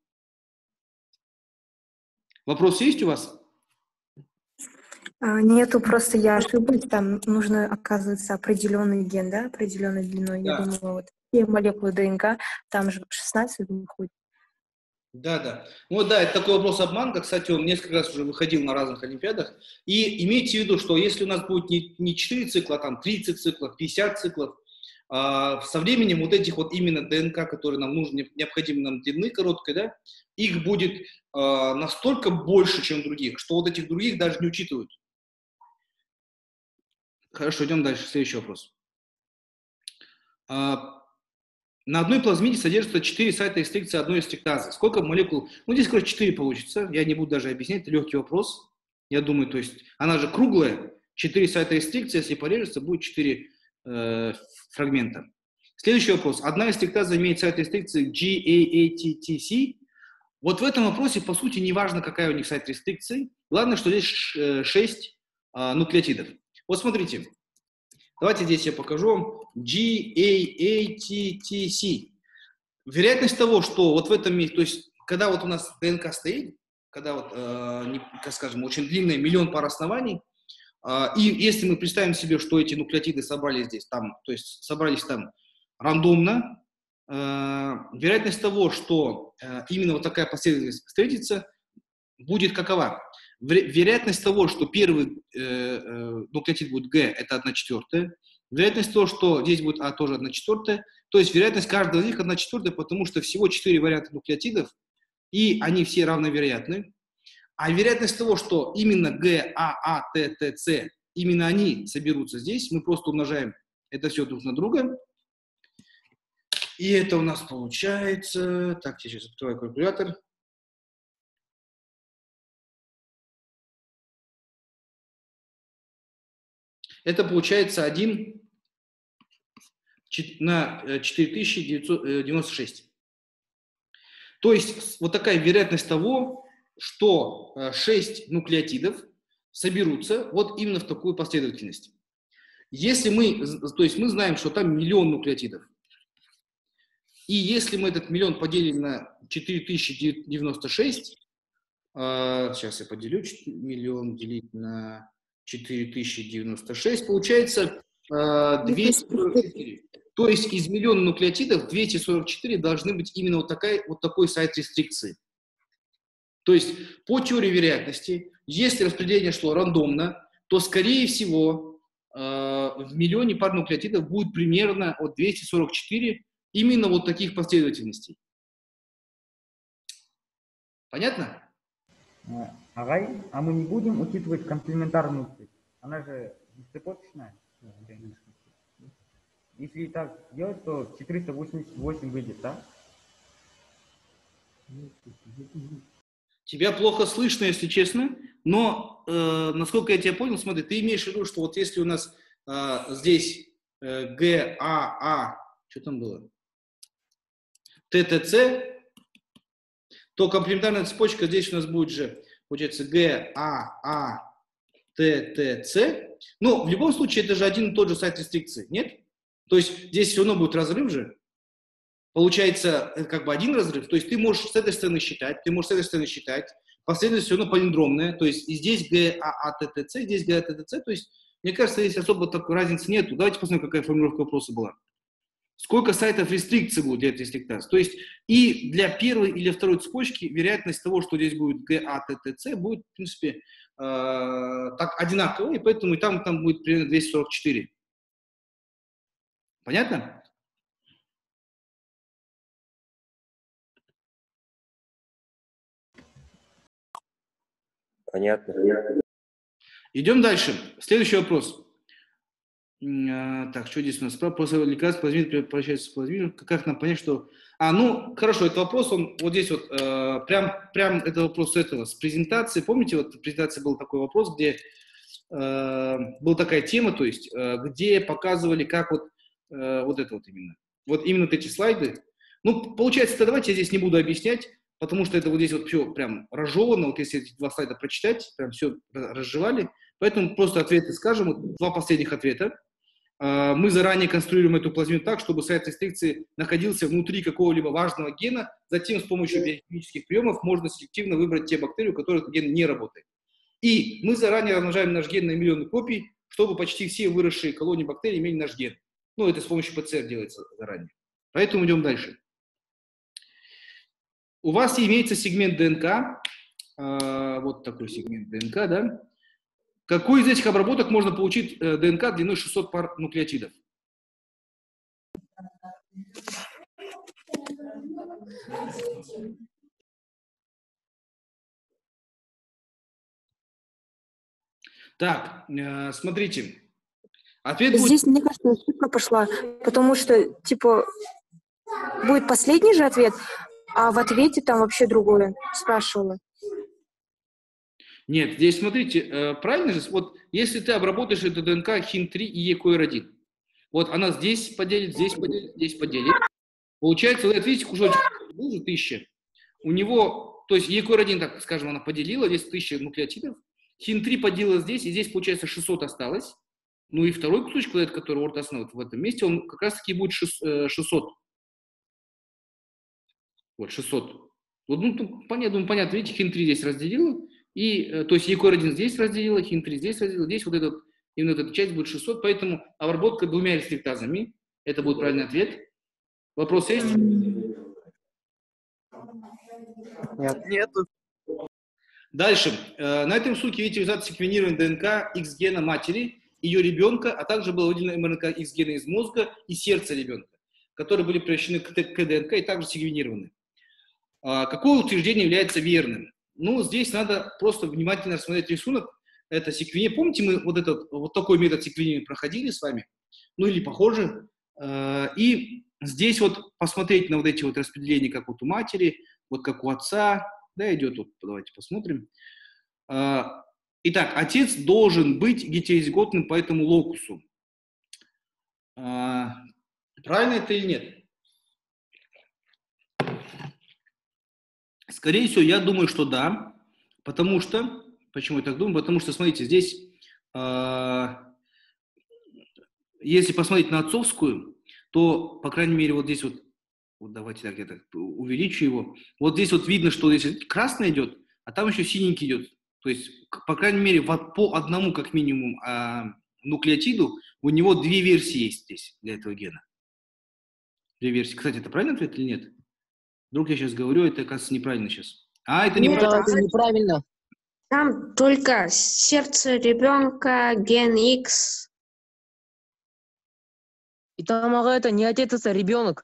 Вопрос есть у вас? А, нету, просто я ошиблась. Там нужно, оказывается, определенный ген, да, определенной длиной. Да. Я думала, вот все молекулы ДНК, там же шестнадцать выходит. Да, да. Ну да, это такой вопрос-обманка. Кстати, он несколько раз уже выходил на разных олимпиадах. И имейте в виду, что если у нас будет не, не четыре цикла, а там тридцать циклов, пятьдесят циклов, а, со временем вот этих вот именно ДНК, которые нам нужны, необходимы нам длины короткой, да, их будет а, настолько больше, чем других, что вот этих других даже не учитывают. Хорошо, идем дальше. Следующий вопрос. А, на одной плазмиде содержится четыре сайта рестрикции одной рестриктазы. Сколько молекул? Ну, здесь, короче, четыре получится. Я не буду даже объяснять, это легкий вопрос. Я думаю, то есть, она же круглая. четыре сайта рестрикции, если порежется, будет четыре э, фрагмента. Следующий вопрос. Одна рестриктаза имеет сайт рестрикции джи эй эй ти ти си. Вот в этом вопросе, по сути, не важно, какая у них сайт рестрикции. Главное, что здесь шесть э, нуклеотидов. Вот смотрите. Давайте здесь я покажу вам джи эй эй ти ти си. Вероятность того, что вот в этом месте, то есть когда вот у нас ДНК стоит, когда вот, э, не, как скажем, очень длинная, миллион пар оснований, э, и если мы представим себе, что эти нуклеотиды собрались здесь, там, то есть собрались там рандомно, э, вероятность того, что э, именно вот такая последовательность встретится, будет какова? Вероятность того, что первый э, э, нуклеотид будет Г, это одна четвертая. Вероятность того, что здесь будет А, тоже одна четвертая. То есть вероятность каждого из них одна четвертая, потому что всего четыре варианта нуклеотидов, и они все равновероятны. А вероятность того, что именно Г, А, А, Т, Т, С, именно они соберутся здесь, мы просто умножаем это все друг на друга. И это у нас получается... Так, я сейчас открываю калькулятор. Это получается один на четыре тысячи девятьсот девяносто шесть. То есть вот такая вероятность того, что шесть нуклеотидов соберутся вот именно в такую последовательность. Если мы, то есть мы знаем, что там миллион нуклеотидов, и если мы этот миллион поделим на четыре тысячи девяносто шесть, э, сейчас я поделю, миллион делить на четыре тысячи девяносто шесть, получается э, двести сорок четыре. То есть из миллиона нуклеотидов двести сорок четыре должны быть именно вот, такая, вот такой сайт рестрикции. То есть по теории вероятности, если распределение шло рандомно, то скорее всего э, в миллионе пар нуклеотидов будет примерно от двухсот сорока четырёх именно вот таких последовательностей. Понятно? Агай, а мы не будем учитывать комплементарную цепь? Она же бесцепочечная. Если так делать, то четыреста восемьдесят восемь выйдет, да? Тебя плохо слышно, если честно, но, э, насколько я тебя понял, смотри, ты имеешь в виду, что вот если у нас э, здесь э, Г, А, А, что там было? Т, Т, С, то комплементарная цепочка здесь у нас будет же, получается, Г, А, А, Т, Т, С. Но в любом случае это же один и тот же сайт рестрикции, нет? То есть здесь все равно будет разрыв же. Получается, это как бы один разрыв. То есть ты можешь с этой стороны считать, ты можешь с этой стороны считать. Последовательность все равно палиндромная. То есть и здесь Г, А, А, Т, Т, С, здесь Г, А, Т, Т, С. То есть, мне кажется, здесь особо такой разницы нету. Давайте посмотрим, какая формулировка вопроса была. Сколько сайтов рестрикции будет для этой рестриктации? То есть и для первой или второй цепочки вероятность того, что здесь будет Г, А, Т, Т, С, будет, в принципе, э, так одинаковая. И поэтому и там, и там будет примерно двести сорок четыре. Понятно? Понятно. Идем дальше. Следующий вопрос. Так, что здесь у нас? После лекарств плазмид превращается в плазмид. Как нам понять, что... А, ну, хорошо, этот вопрос, он вот здесь вот, э, прям, прям это вопрос этого, с презентации. Помните, вот в презентации был такой вопрос, где э, была такая тема, то есть, э, где показывали, как вот, э, вот это вот именно. Вот именно вот эти слайды. Ну, получается, давайте я здесь не буду объяснять, потому что это вот здесь вот все прям разжевано. Вот если эти два слайда прочитать, прям все разжевали. Поэтому просто ответы скажем. Вот два последних ответа. Мы заранее конструируем эту плазмину так, чтобы сайт рестрикции находился внутри какого-либо важного гена. Затем с помощью биохимических приемов можно селективно выбрать те бактерии, у которых этот ген не работает. И мы заранее размножаем наш ген на миллионы копий, чтобы почти все выросшие колонии бактерий имели наш ген. Ну, это с помощью ПЦР делается заранее. Поэтому идем дальше. У вас имеется сегмент ДНК. Вот такой сегмент ДНК, да? Какой из этих обработок можно получить ДНК длиной шестьсот пар нуклеотидов? Так, смотрите. Ответ Здесь, будет... мне кажется, ошибка пошла, потому что, типа, будет последний же ответ, а в ответе там вообще другое спрашивала. Нет, здесь смотрите, правильно же, вот если ты обработаешь эту ДНК хин три и Е Q R один, вот она здесь поделит, здесь поделит, здесь поделит, получается, вот видите, кусочек был же тысяча, у него, то есть Е Q R один, так скажем, она поделила, здесь тысяча нуклеотидов, хин три поделила здесь, и здесь, получается, шестьсот осталось, ну и второй кусочек, вот этот, который ортоснот в этом месте, он как раз таки будет шестьсот, вот шестьсот. Вот, ну, тут понятно, ну, понятно, видите, хин три здесь разделила, и, э, то есть Екор один здесь разделила, хин три здесь разделила, здесь вот этот, именно вот эта часть будет шестьсот, поэтому обработка двумя рестриктазами, это будет правильный ответ. Вопрос есть? Нет. Нет. Дальше. Э, на этом рисунке, видите, визуализация секвенирования ДНК X-гена матери, ее ребенка, а также было выделено МРНК X-гена из мозга и сердца ребенка, которые были превращены к ДНК и также секвенированы. А какое утверждение является верным? Ну, здесь надо просто внимательно рассмотреть рисунок. Это секвенирование. Помните, мы вот, этот, вот такой метод секвенирования проходили с вами? Ну, или похоже. И здесь вот посмотреть на вот эти вот распределения, как вот у матери, вот как у отца. Да, идет вот, давайте посмотрим. Итак, отец должен быть гетерозиготным по этому локусу. Правильно это или нет? Скорее всего, я думаю, что да, потому что, почему я так думаю, потому что, смотрите, здесь, э, если посмотреть на отцовскую, то, по крайней мере, вот здесь вот, вот давайте так, я так увеличу его, вот здесь вот видно, что здесь красный идет, а там еще синенький идет, то есть, по крайней мере, по одному, как минимум, э, нуклеотиду у него две версии есть здесь для этого гена. Две версии. Кстати, это правильный ответ или нет? Вдруг я сейчас говорю, это, оказывается, неправильно сейчас. А, это Нет, неправильно. это неправильно. Там только сердце ребенка, ген X. И там, ага, это не отец, это ребенок.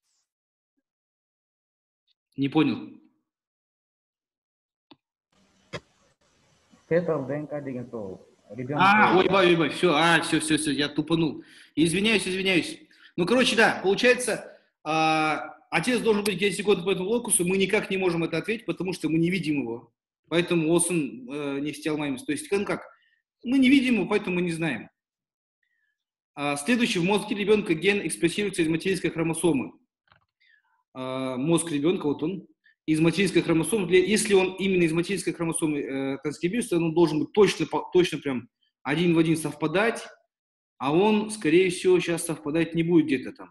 Не понял. Fetal ДНК деген сол. Ребенок. А, ой, ой, ой, все, а, все, все, все, я тупанул. Извиняюсь, извиняюсь. Ну, короче, да, получается, а, отец должен быть гетерозиготным по этому локусу, мы никак не можем это ответить, потому что мы не видим его. Поэтому Олсен э, не стиалмаймис. То есть, ну как, мы не видим его, поэтому мы не знаем. А, следующий, в мозге ребенка ген экспрессируется из материнской хромосомы. А, мозг ребенка, вот он, из материнской хромосомы. Для, если он именно из материнской хромосомы э, транскрибируется, он должен быть точно, точно прям один в один совпадать, а он, скорее всего, сейчас совпадать не будет где-то там.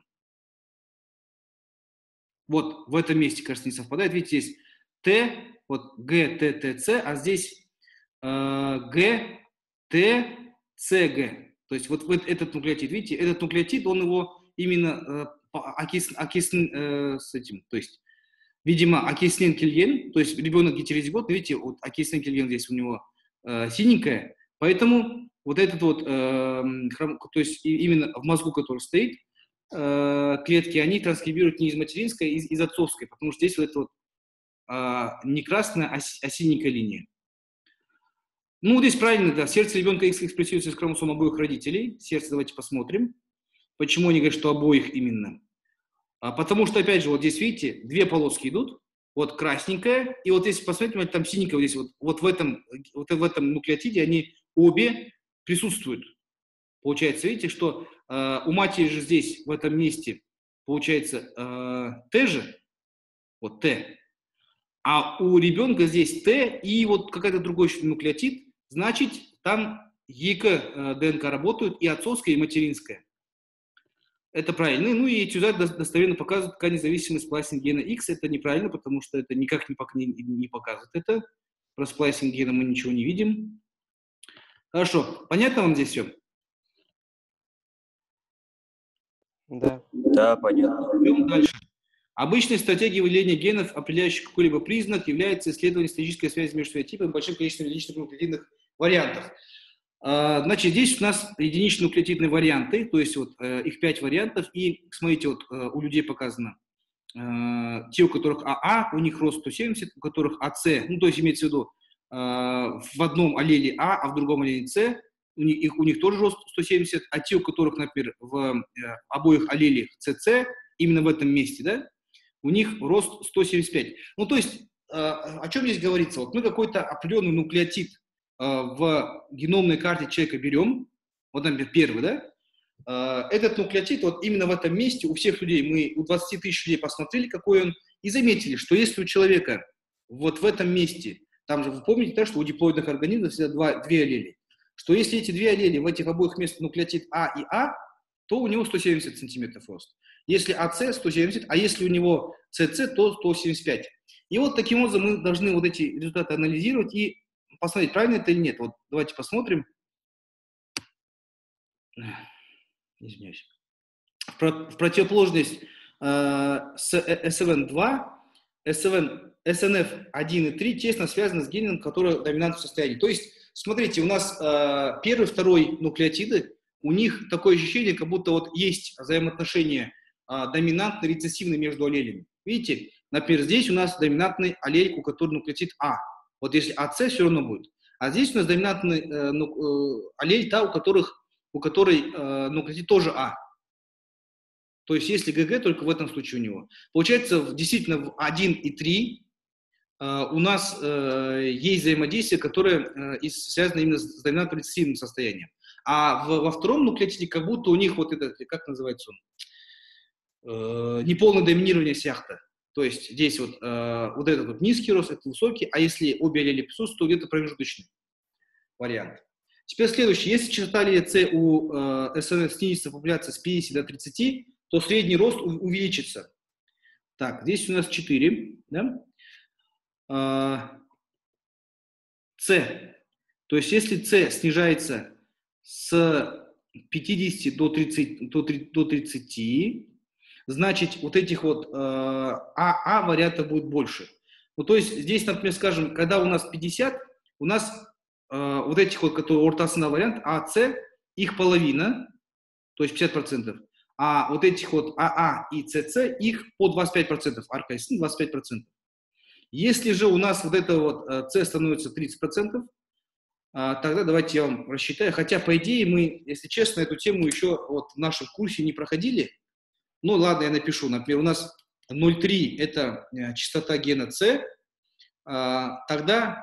Вот в этом месте, кажется, не совпадает. Видите, здесь Т, вот Г, Т, Т, С, а здесь э, Г, Т, С, Г. То есть вот, вот этот нуклеотид, видите, этот нуклеотид, он его именно э, окислен, окислен э, с этим, то есть, видимо, окислен кильген, то есть ребенок гетерозиготный, видите, вот окислен кильген здесь у него э, синенькая, поэтому вот этот вот, э, хром, то есть именно в мозгу, который стоит, клетки, они транскрибируют не из материнской, а из, из отцовской, потому что здесь вот эта вот а, не красная, а, а синенькая линия. Ну, здесь правильно, да, сердце ребенка X экспрессируется из хромосом обоих родителей. Сердце давайте посмотрим. Почему они говорят, что обоих именно? А, потому что, опять же, вот здесь, видите, две полоски идут, вот красненькая, и вот если посмотреть, там синенькая, вот здесь вот, вот в этом, вот в этом нуклеотиде они обе присутствуют. Получается, видите, что э, у матери же здесь, в этом месте, получается, э, Т же, вот Т, а у ребенка здесь Т и вот какой-то другой нуклеотид, значит, там ЕК э, ДНК работают и отцовская, и материнская. Это правильно. Ну и Тюзак достоверно показывает тканезависимый сплайсинг гена X. Это неправильно, потому что это никак не, не, не показывает это. Про сплайсинг гена мы ничего не видим. Хорошо. Понятно вам здесь все? Да. Да, понятно. Идем дальше. Обычной стратегией выделения генов, определяющих какой-либо признак, является исследование статистической связи между фенотипами и большим количеством единичных нуклеотидных вариантов. Значит, здесь у нас единичные нуклеотидные варианты, то есть вот их пять вариантов, и смотрите, вот у людей показано, те, у которых АА, у них рост сто семьдесят, у которых АС, ну то есть имеется в виду в одном аллеле А, а в другом аллеле С, у них, у них тоже рост сто семьдесят, а те, у которых, например, в обоих аллелях СС, именно в этом месте, да, у них рост сто семьдесят пять. Ну, то есть, о чем здесь говорится? Вот мы какой-то определенный нуклеотид в геномной карте человека берем, вот, например, первый, да, этот нуклеотид, вот именно в этом месте у всех людей, мы у двадцати тысяч людей посмотрели, какой он, и заметили, что если у человека вот в этом месте, там же вы помните, да, что у диплоидных организмов всегда два, две аллели, что если эти две аллели в этих обоих местах нуклеотид А и А, то у него сто семьдесят сантиметров рост. Если АС сто семьдесят, а если у него СС, то сто семьдесят пять. И вот таким образом мы должны вот эти результаты анализировать и посмотреть, правильно это или нет. Вот давайте посмотрим. Извиняюсь. В, про, в противоположность э, с эс эн эф два, эс эн эф один и три тесно связаны с геном, который в доминантном состоянии. То есть, смотрите, у нас э, первый, второй нуклеотиды, у них такое ощущение, как будто вот есть взаимоотношение э, доминантный, рецессивный между аллелями. Видите, например, здесь у нас доминантный аллель, у которого нуклеотид А. Вот если АС, все равно будет. А здесь у нас доминантный э, ну, э, аллель, та, у, которых, у которой э, нуклеотид тоже А. То есть если ГГ, только в этом случае у него. Получается, в, действительно, в один и три э, у нас э, есть взаимодействие, которое э, связано именно с доминантным рецессивным состоянием. А в, во втором нуклеотиде как будто у них вот это, как называется он, э, неполное доминирование сяхта. То есть здесь вот, э, вот этот вот низкий рост, это высокий, а если обе аллели присутствуют, то где-то промежуточный вариант. Теперь следующий. Если частота аллеля С у э, эс эн эф снизится популяция с пятидесяти до тридцати, то средний рост увеличится. Так, здесь у нас четыре. Да? Э, С. То есть если С снижается с пятидесяти до тридцати, до тридцати, значит, вот этих вот э, АА вариантов будет больше. Ну, то есть здесь, например, скажем, когда у нас пятьдесят, у нас э, вот этих вот, которые ортосна вариант, АС, их половина, то есть пятьдесят процентов. А вот этих вот АА и СС, их по двадцать пять процентов, арка и СН двадцать пять процентов. Если же у нас вот это вот э, С становится тридцать процентов, э, тогда давайте я вам рассчитаю. Хотя, по идее, мы, если честно, эту тему еще вот в нашем курсе не проходили. Ну, ладно, я напишу. Например, у нас ноль целых три – это частота гена С. Тогда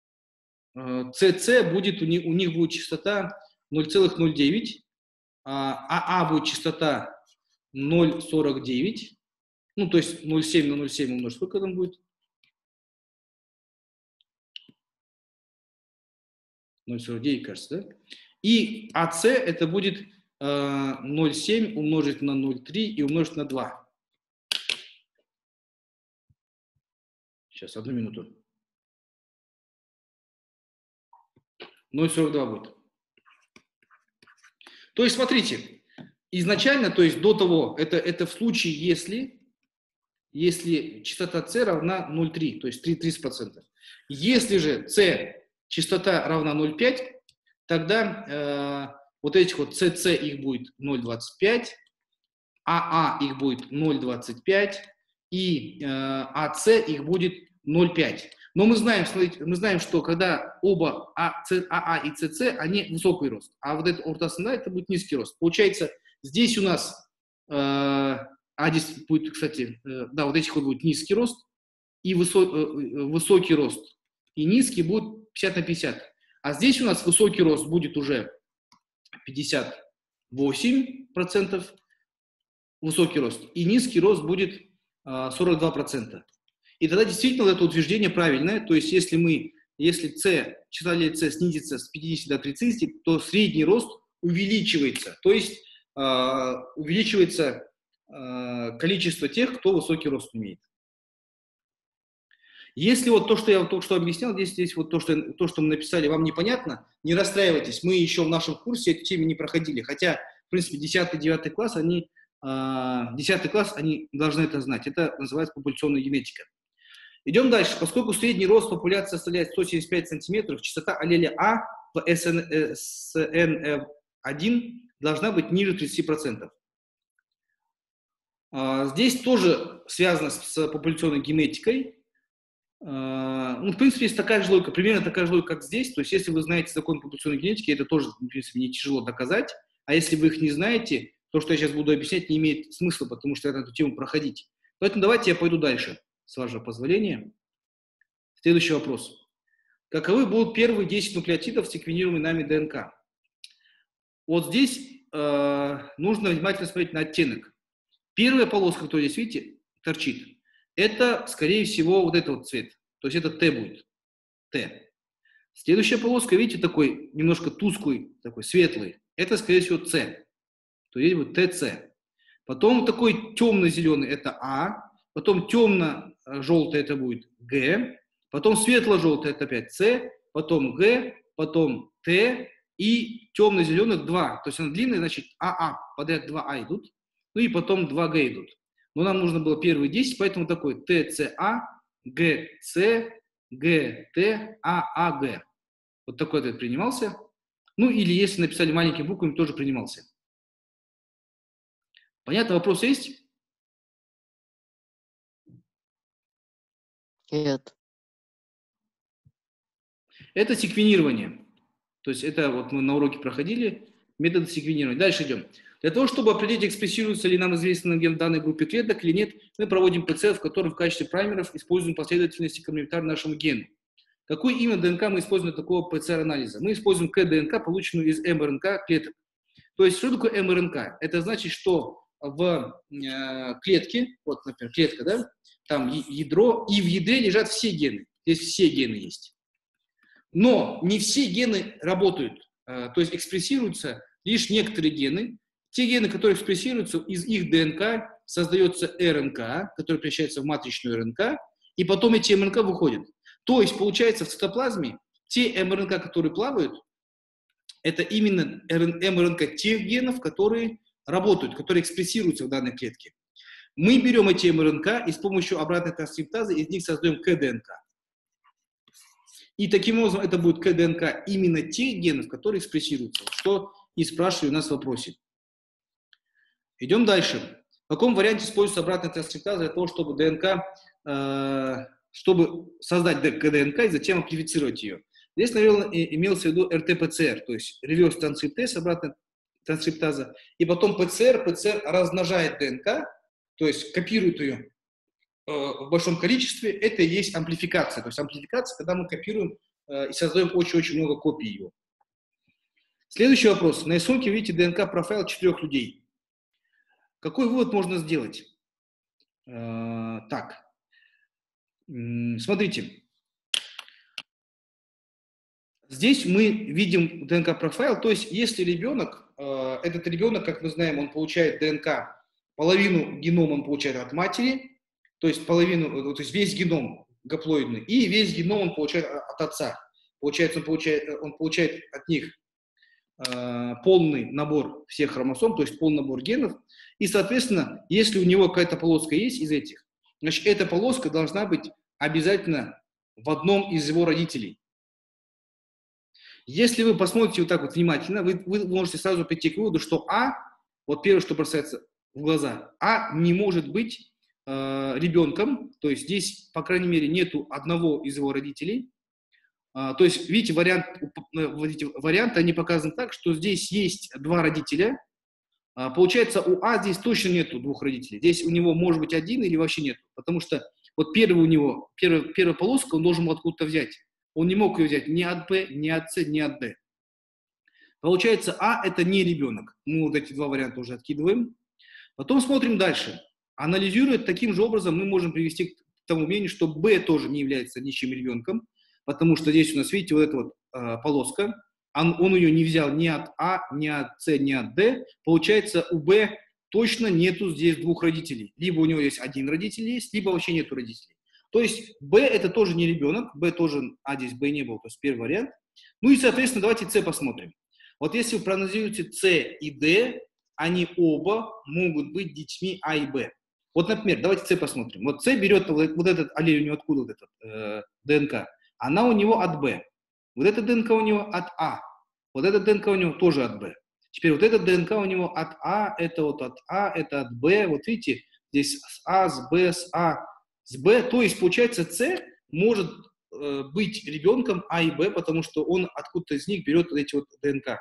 СС будет, у них, у них будет частота ноль целых ноль девять, АА будет частота ноль целых сорок девять. Ну, то есть ноль целых семь на ноль целых семь умножить. Сколько там будет? ноль целых сорок девять, кажется, да? И АС это будет ноль целых семь умножить на ноль целых три и умножить на два. Сейчас, одну минуту. ноль целых сорок два будет. То есть, смотрите, изначально, то есть до того, это, это в случае, если, если частота С равна ноль целых три, то есть тридцать процентов. Если же С частота равна ноль целых пять, тогда... Э, вот этих вот СС их будет ноль целых двадцать пять, АА их будет ноль целых двадцать пять и э, АС их будет ноль целых пять. Но мы знаем, смотрите, мы знаем, что когда оба АА и СС, они высокий рост, а вот это ортосна, это будет низкий рост. Получается, здесь у нас, э, а здесь будет, кстати, э, да, вот этих вот будет низкий рост и высо, э, высокий рост, и низкий будет пятьдесят на пятьдесят. А здесь у нас высокий рост будет уже пятьдесят восемь процентов высокий рост, и низкий рост будет а, сорок два процента. И тогда действительно это утверждение правильное, то есть если мы, если С, частота аллеля С снизится с пятидесяти до тридцати, то средний рост увеличивается, то есть а, увеличивается а, количество тех, кто высокий рост имеет. Если вот то, что я только что объяснял, здесь, здесь вот то что, то, что мы написали, вам непонятно, не расстраивайтесь, мы еще в нашем курсе эту тему не проходили, хотя, в принципе, десятый-девятый класс, они, десятый класс, они должны это знать, это называется популяционная генетика. Идем дальше. Поскольку средний рост популяции составляет сто семьдесят пять сантиметров, частота аллеля А в эс эн эф один должна быть ниже тридцати процентов. Здесь тоже связано с популяционной генетикой. Ну, в принципе, есть такая же логика, примерно такая же логика, как здесь. То есть, если вы знаете закон популяционной генетики, это тоже, в принципе, не тяжело доказать. А если вы их не знаете, то, что я сейчас буду объяснять, не имеет смысла, потому что это эту тему проходить. Поэтому давайте я пойду дальше, с вашего позволения. Следующий вопрос. Каковы будут первые десять нуклеотидов, секвенируемой нами ДНК? Вот здесь э, нужно внимательно смотреть на оттенок. Первая полоска, которая здесь, видите, торчит, это, скорее всего, вот этот вот цвет. То есть это Т будет. Т. Следующая полоска, видите, такой немножко тусклый, такой светлый. Это, скорее всего, С. То есть будет ТЦ. Потом такой темно-зеленый – это А. Потом темно, желтый это будет Г, потом светло-желтый это опять С, потом Г, потом Т и темно-зеленых два. То есть она длинная, значит АА, подряд два А идут, ну и потом два Г идут. Но нам нужно было первые десять, поэтому такой ТЦА, ГЦ, ГТ, ААГ. Вот такой ответ принимался. Ну или если написали маленькими буквами, тоже принимался. Понятно, вопрос есть? Нет. Это секвенирование. То есть это вот мы на уроке проходили, метод секвенирования. Дальше идем. Для того, чтобы определить, экспрессируется ли нам известный ген в данной группе клеток или нет, мы проводим ПЦР, в котором в качестве праймеров используем последовательности комплементарной нашему гену. Какое имя ДНК мы используем для такого ПЦР-анализа? Мы используем КДНК, полученную из МРНК клеток. То есть что такое МРНК? Это значит, что в э, клетке, вот, например, клетка, да, там ядро, и в ядре лежат все гены. Здесь все гены есть. Но не все гены работают, э, то есть экспрессируются лишь некоторые гены. Те гены, которые экспрессируются, из их ДНК создается РНК, который превращается в матричную РНК, и потом эти МРНК выходят. То есть, получается, в цитоплазме те МРНК, которые плавают, это именно МРНК тех генов, которые работают, которые экспрессируются в данной клетке. Мы берем эти МРНК и с помощью обратной транскриптазы из них создаем КДНК. И таким образом это будет КДНК именно тех генов, которые экспрессируются, что и спрашивали у нас в вопросе. Идем дальше. В каком варианте используется обратная транскриптаза для того, чтобы ДНК, э, чтобы создать КДНК и затем амплифицировать ее? Здесь, наверное, имелся в виду эр тэ пэ цэ эр, то есть реверс транскриптез, обратная транскриптаза, и потом ПЦР, ПЦР размножает ДНК, то есть копирует ее э, в большом количестве, это и есть амплификация. То есть амплификация, когда мы копируем э, и создаем очень-очень много копий ее. Следующий вопрос. На рисунке видите ДНК-профайл четырех людей. Какой вывод можно сделать? Э, так, смотрите. Здесь мы видим ДНК-профайл, то есть если ребенок, э, этот ребенок, как мы знаем, он получает ДНК, половину генома он получает от матери, то есть половину, то есть весь геном гаплоидный, и весь геном он получает от отца. Получается, он получает, он получает от них э, полный набор всех хромосом, то есть полный набор генов, и, соответственно, если у него какая-то полоска есть из этих, значит, эта полоска должна быть обязательно в одном из его родителей. Если вы посмотрите вот так вот внимательно, вы, вы можете сразу прийти к выводу, что А, вот первое, что бросается в глаза, А не может быть э, ребенком, то есть здесь, по крайней мере, нету одного из его родителей. А, то есть, видите, вариант, видите, варианты, они показаны так, что здесь есть два родителя. А, получается, у А здесь точно нету двух родителей. Здесь у него может быть один или вообще нет, потому что вот первый у него, первая, первая полоска, он должен был откуда-то взять. Он не мог ее взять ни от Б, ни от С, ни от Д. Получается, А – это не ребенок. Мы вот эти два варианта уже откидываем. Потом смотрим дальше. Анализируя таким же образом, мы можем привести к тому мнению, что Б тоже не является ничьим ребенком, потому что здесь у нас, видите, вот эта вот э, полоска. Он, он ее не взял ни от А, ни от С, ни от Д. Получается, у Б точно нету здесь двух родителей. Либо у него есть один родитель есть, либо вообще нету родителей. То есть Б это тоже не ребенок, Б тоже, а здесь Б не был, то есть первый вариант. Ну и, соответственно, давайте С посмотрим. Вот если вы проанализируете С и Д, они оба могут быть детьми А и Б. Вот, например, давайте С посмотрим. Вот С берет вот этот аллель, у него откуда вот этот э, ДНК? Она у него от Б. Вот эта ДНК у него от А. Вот эта ДНК у него тоже от Б. Теперь вот эта ДНК у него от А, это вот от А, это от Б. Вот видите, здесь с А, с Б, с А, с Б. То есть, получается, С может э, быть ребенком А и Б, потому что он откуда-то из них берет вот эти вот ДНК.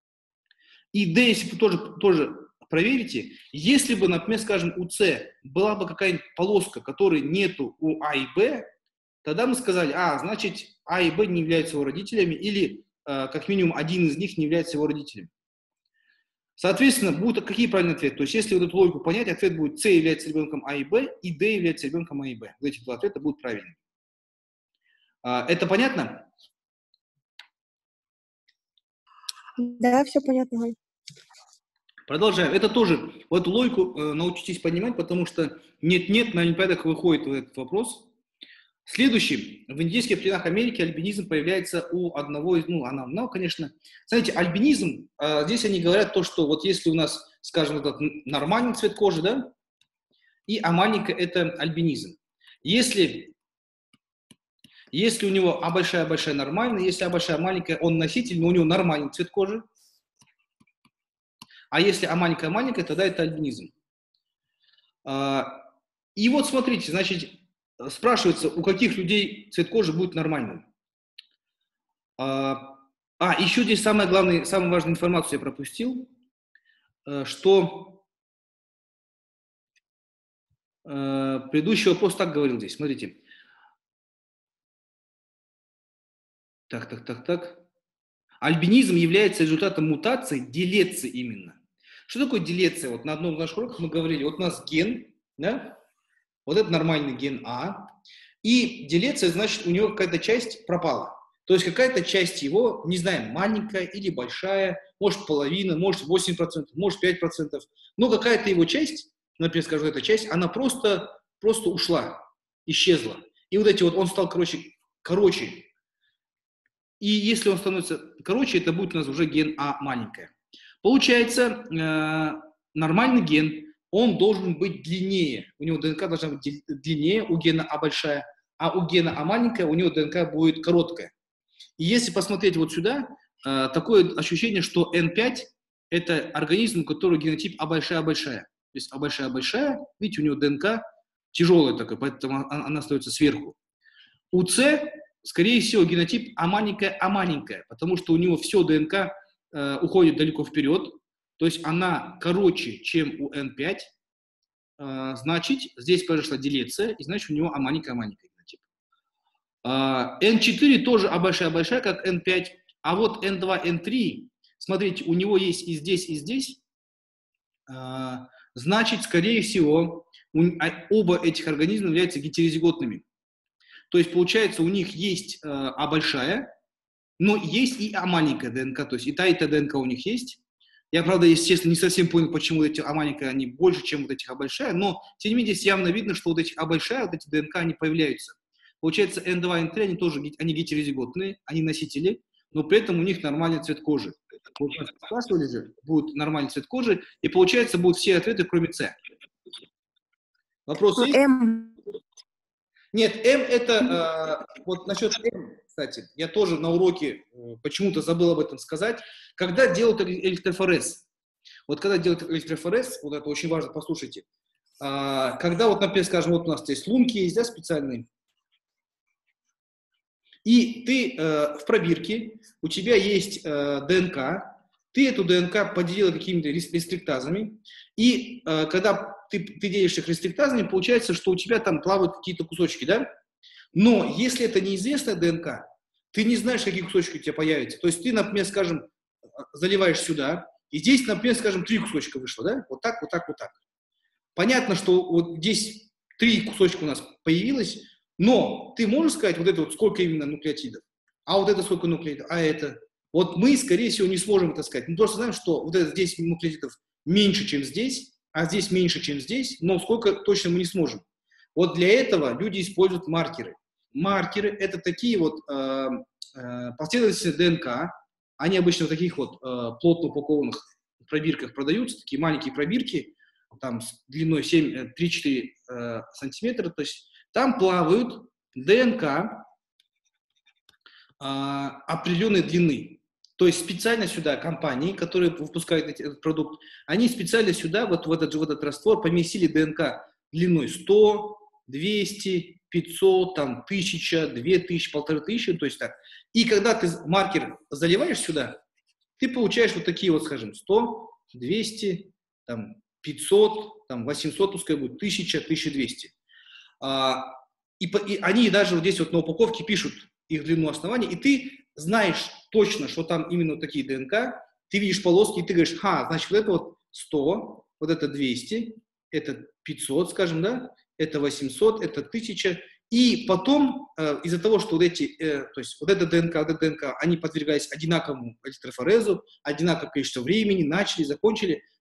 И Д, если вы тоже, тоже проверите, если бы, например, скажем, у С была бы какая-нибудь полоска, которой нету у А и Б, тогда мы сказали, а, значит, А и Б не являются его родителями, или э, как минимум один из них не является его родителем. Соответственно, будут какие правильные ответы? То есть, если вот эту логику понять, ответ будет С является ребенком А и Б, и Д является ребенком А и Б. Вот эти два ответа будут правильными. А, это понятно? Да, все понятно. Продолжаем. Это тоже, вот эту логику э, научитесь понимать, потому что нет-нет, на олимпиадах выходит этот вопрос. Следующий. В индийских племенах Америки альбинизм появляется у одного из, ну, она, ну, конечно. Знаете, альбинизм, э, здесь они говорят то, что вот если у нас, скажем, этот нормальный цвет кожи, да, и а маленькая это альбинизм. Если, если у него а большая-большая нормальная, если а большая маленькая, он носитель, но у него нормальный цвет кожи. А если а маленькая-маленькая, тогда это альбинизм. И вот смотрите, значит, спрашивается, у каких людей цвет кожи будет нормальным. А, еще здесь самая главная, самая важная информация я пропустил, что предыдущий вопрос так говорил здесь, смотрите. Так, так, так, так. Альбинизм является результатом мутации, делеции именно. Что такое делеция? Вот на одном из наших уроков мы говорили, вот у нас ген, да? Вот это нормальный ген А, и делеция, значит, у него какая-то часть пропала. То есть какая-то часть его, не знаю, маленькая или большая, может половина, может восемь процентов, может пять процентов, но какая-то его часть, например, скажу, эта часть, она просто, просто ушла, исчезла. И вот эти вот, он стал, короче, короче. И если он становится короче, это будет у нас уже ген А маленькая. Получается, э, нормальный ген, он должен быть длиннее. У него ДНК должна быть длиннее, у гена А большая, а у гена А маленькая, у него ДНК будет короткая. И если посмотреть вот сюда, э, такое ощущение, что эн пять это организм, у которого генотип А большая, А большая. То есть А большая, А большая, видите, у него ДНК тяжелая такая, поэтому она, она остается сверху. У С, скорее всего, генотип А маленькая, А маленькая, потому что у него все ДНК э, уходит далеко вперед, то есть она короче, чем у эн пять, э, значит, здесь произошла делеция, и значит, у него А маленькая, А маленькая генотип. Э, эн четыре тоже А большая, А большая, как эн пять, а вот эн два, эн три, смотрите, у него есть и здесь, и здесь, э, значит, скорее всего, у, оба этих организма являются гетерозиготными. То есть, получается, у них есть э, А большая, но есть и А маленькая ДНК, то есть и та, и та ДНК у них есть. Я, правда, естественно, не совсем понял, почему эти А маленькая, они больше, чем вот этих А большая, но, тем не менее, здесь явно видно, что вот этих А большая, вот эти ДНК, они появляются. Получается, эн два, эн три, они тоже, они гетерозиготные, они носители, но при этом у них нормальный цвет кожи. Вот нас спрашивали же, будет нормальный цвет кожи, и, получается, будут все ответы, кроме С. Вопрос есть? М. Нет, М это, э, вот насчет М, кстати, я тоже на уроке э, почему-то забыл об этом сказать. Когда делают электрофорез, вот когда делают электрофорез, вот это очень важно, послушайте, э, когда вот, например, скажем, вот у нас здесь лунки есть, да, специальные, и ты э, в пробирке, у тебя есть э, ДНК, ты эту ДНК поделила какими-то рестриктазами, и э, когда ты, ты делишь их рестриктазами, получается, что у тебя там плавают какие-то кусочки, да? Но если это неизвестная ДНК, ты не знаешь, какие кусочки у тебя появятся. То есть ты, например, скажем, заливаешь сюда, и здесь, например, скажем, три кусочка вышло, да? Вот так, вот так, вот так. Понятно, что вот здесь три кусочка у нас появилось, но ты можешь сказать, вот это вот сколько именно нуклеотидов, а вот это сколько нуклеотидов, а это... Вот мы, скорее всего, не сможем это сказать. Мы просто знаем, что вот это здесь нуклеотидов меньше, чем здесь, а здесь меньше, чем здесь, но сколько точно мы не сможем. Вот для этого люди используют маркеры. Маркеры – это такие вот э, э, последовательности ДНК, они обычно в таких вот э, плотно упакованных пробирках продаются, такие маленькие пробирки, там с длиной три-четыре э, сантиметра, то есть там плавают ДНК э, определенной длины. То есть специально сюда компании, которые выпускают этот продукт, они специально сюда, вот в этот, в этот раствор, поместили ДНК длиной сто, двести, пятьсот, там, тысяча, две тысячи, полторы тысячи, то есть так. И когда ты маркер заливаешь сюда, ты получаешь вот такие вот, скажем, сто, двести, там, пятьсот, там, восемьсот, пускай будет, тысяча, тысяча двести. А, и, и они даже вот здесь вот на упаковке пишут их длину основания, и ты знаешь точно, что там именно такие ДНК, ты видишь полоски, и ты говоришь, ха, значит, вот это вот сто, вот это двести, это пятьсот, скажем, да, это восемьсот, это тысяча, и потом э, из-за того, что вот эти, э, то есть вот эта ДНК, вот эта ДНК, они подвергались одинаковому электрофорезу, одинаковое количество времени, начали, закончили,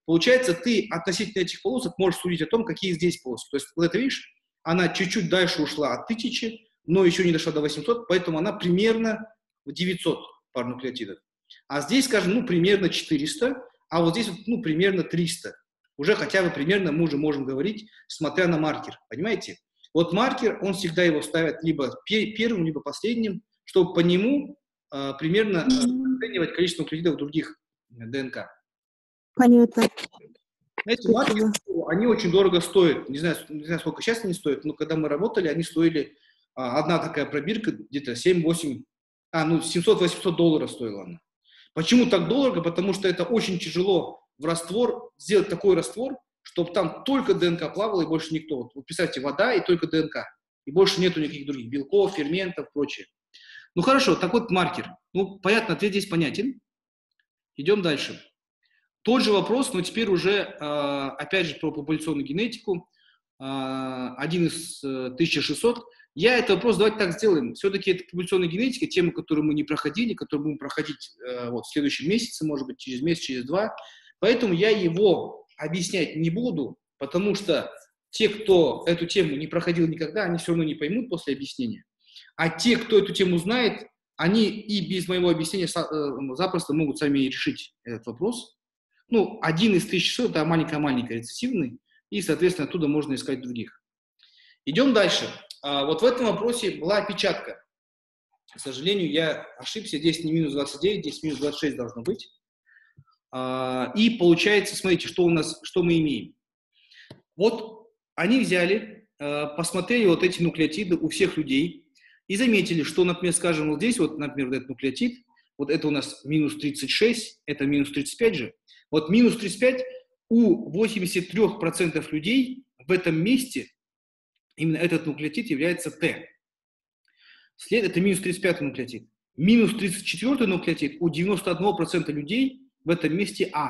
получается, ты относительно этих полосок можешь судить о том, какие здесь полоски. То есть, вот это, видишь, она чуть-чуть дальше ушла от тысячи, но еще не дошла до восьмисот, поэтому она примерно в девятьсот пар нуклеотидов. А здесь, скажем, ну, примерно четыреста, а вот здесь, ну, примерно триста. Уже хотя бы примерно мы уже можем говорить, смотря на маркер, понимаете? Вот маркер, он всегда его ставит либо первым, либо последним, чтобы по нему э, примерно оценивать количество нуклеотидов других ДНК. Понятно. Знаете, маркеры, они очень дорого стоят. Не знаю, не знаю, сколько сейчас они стоят, но когда мы работали, они стоили, а, одна такая пробирка где-то семь-восемь, а, ну, семьсот-восемьсот долларов стоила она. Почему так дорого? Потому что это очень тяжело в раствор, сделать такой раствор, чтобы там только ДНК плавало и больше никто. Вот, вот представьте, вода и только ДНК. И больше нету никаких других белков, ферментов, прочее. Ну хорошо, так вот маркер. Ну, понятно, ответ здесь понятен. Идем дальше. Тот же вопрос, но теперь уже, э, опять же, про популяционную генетику. Э, один из э, тысяча шестисот. Я этот вопрос, давайте так сделаем. Все-таки это популяционная генетика, тема, которую мы не проходили, которую будем проходить э, вот, в следующем месяце, может быть, через месяц, через два. Поэтому я его объяснять не буду, потому что те, кто эту тему не проходил никогда, они все равно не поймут после объяснения. А те, кто эту тему знает, они и без моего объяснения запросто могут сами решить этот вопрос. Ну, один из тысячи шестисот – это маленькая-маленькая рецессивный, и, соответственно, оттуда можно искать других. Идем дальше. А, вот в этом вопросе была опечатка. К сожалению, я ошибся, здесь не минус двадцать девять, здесь минус двадцать шесть должно быть. А, и получается, смотрите, что у нас, что мы имеем. Вот они взяли, посмотрели вот эти нуклеотиды у всех людей и заметили, что, например, скажем, вот здесь, вот, например, вот этот нуклеотид, вот это у нас минус тридцать шесть, это минус тридцать пять же. Вот минус тридцать пять у восьмидесяти трёх процентов людей в этом месте именно этот нуклеотид является Т. След, это минус тридцать пятый нуклеотид. Минус тридцать четвёртый нуклеотид у девяноста одного процента людей в этом месте А.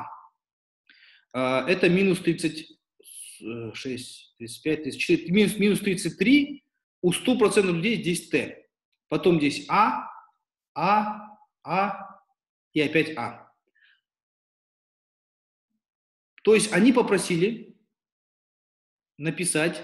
Это минус тридцать шесть, тридцать пять, тридцать четыре, минус, минус тридцать три у ста процентов людей здесь Т. Потом здесь А, А, А и опять А. То есть они попросили написать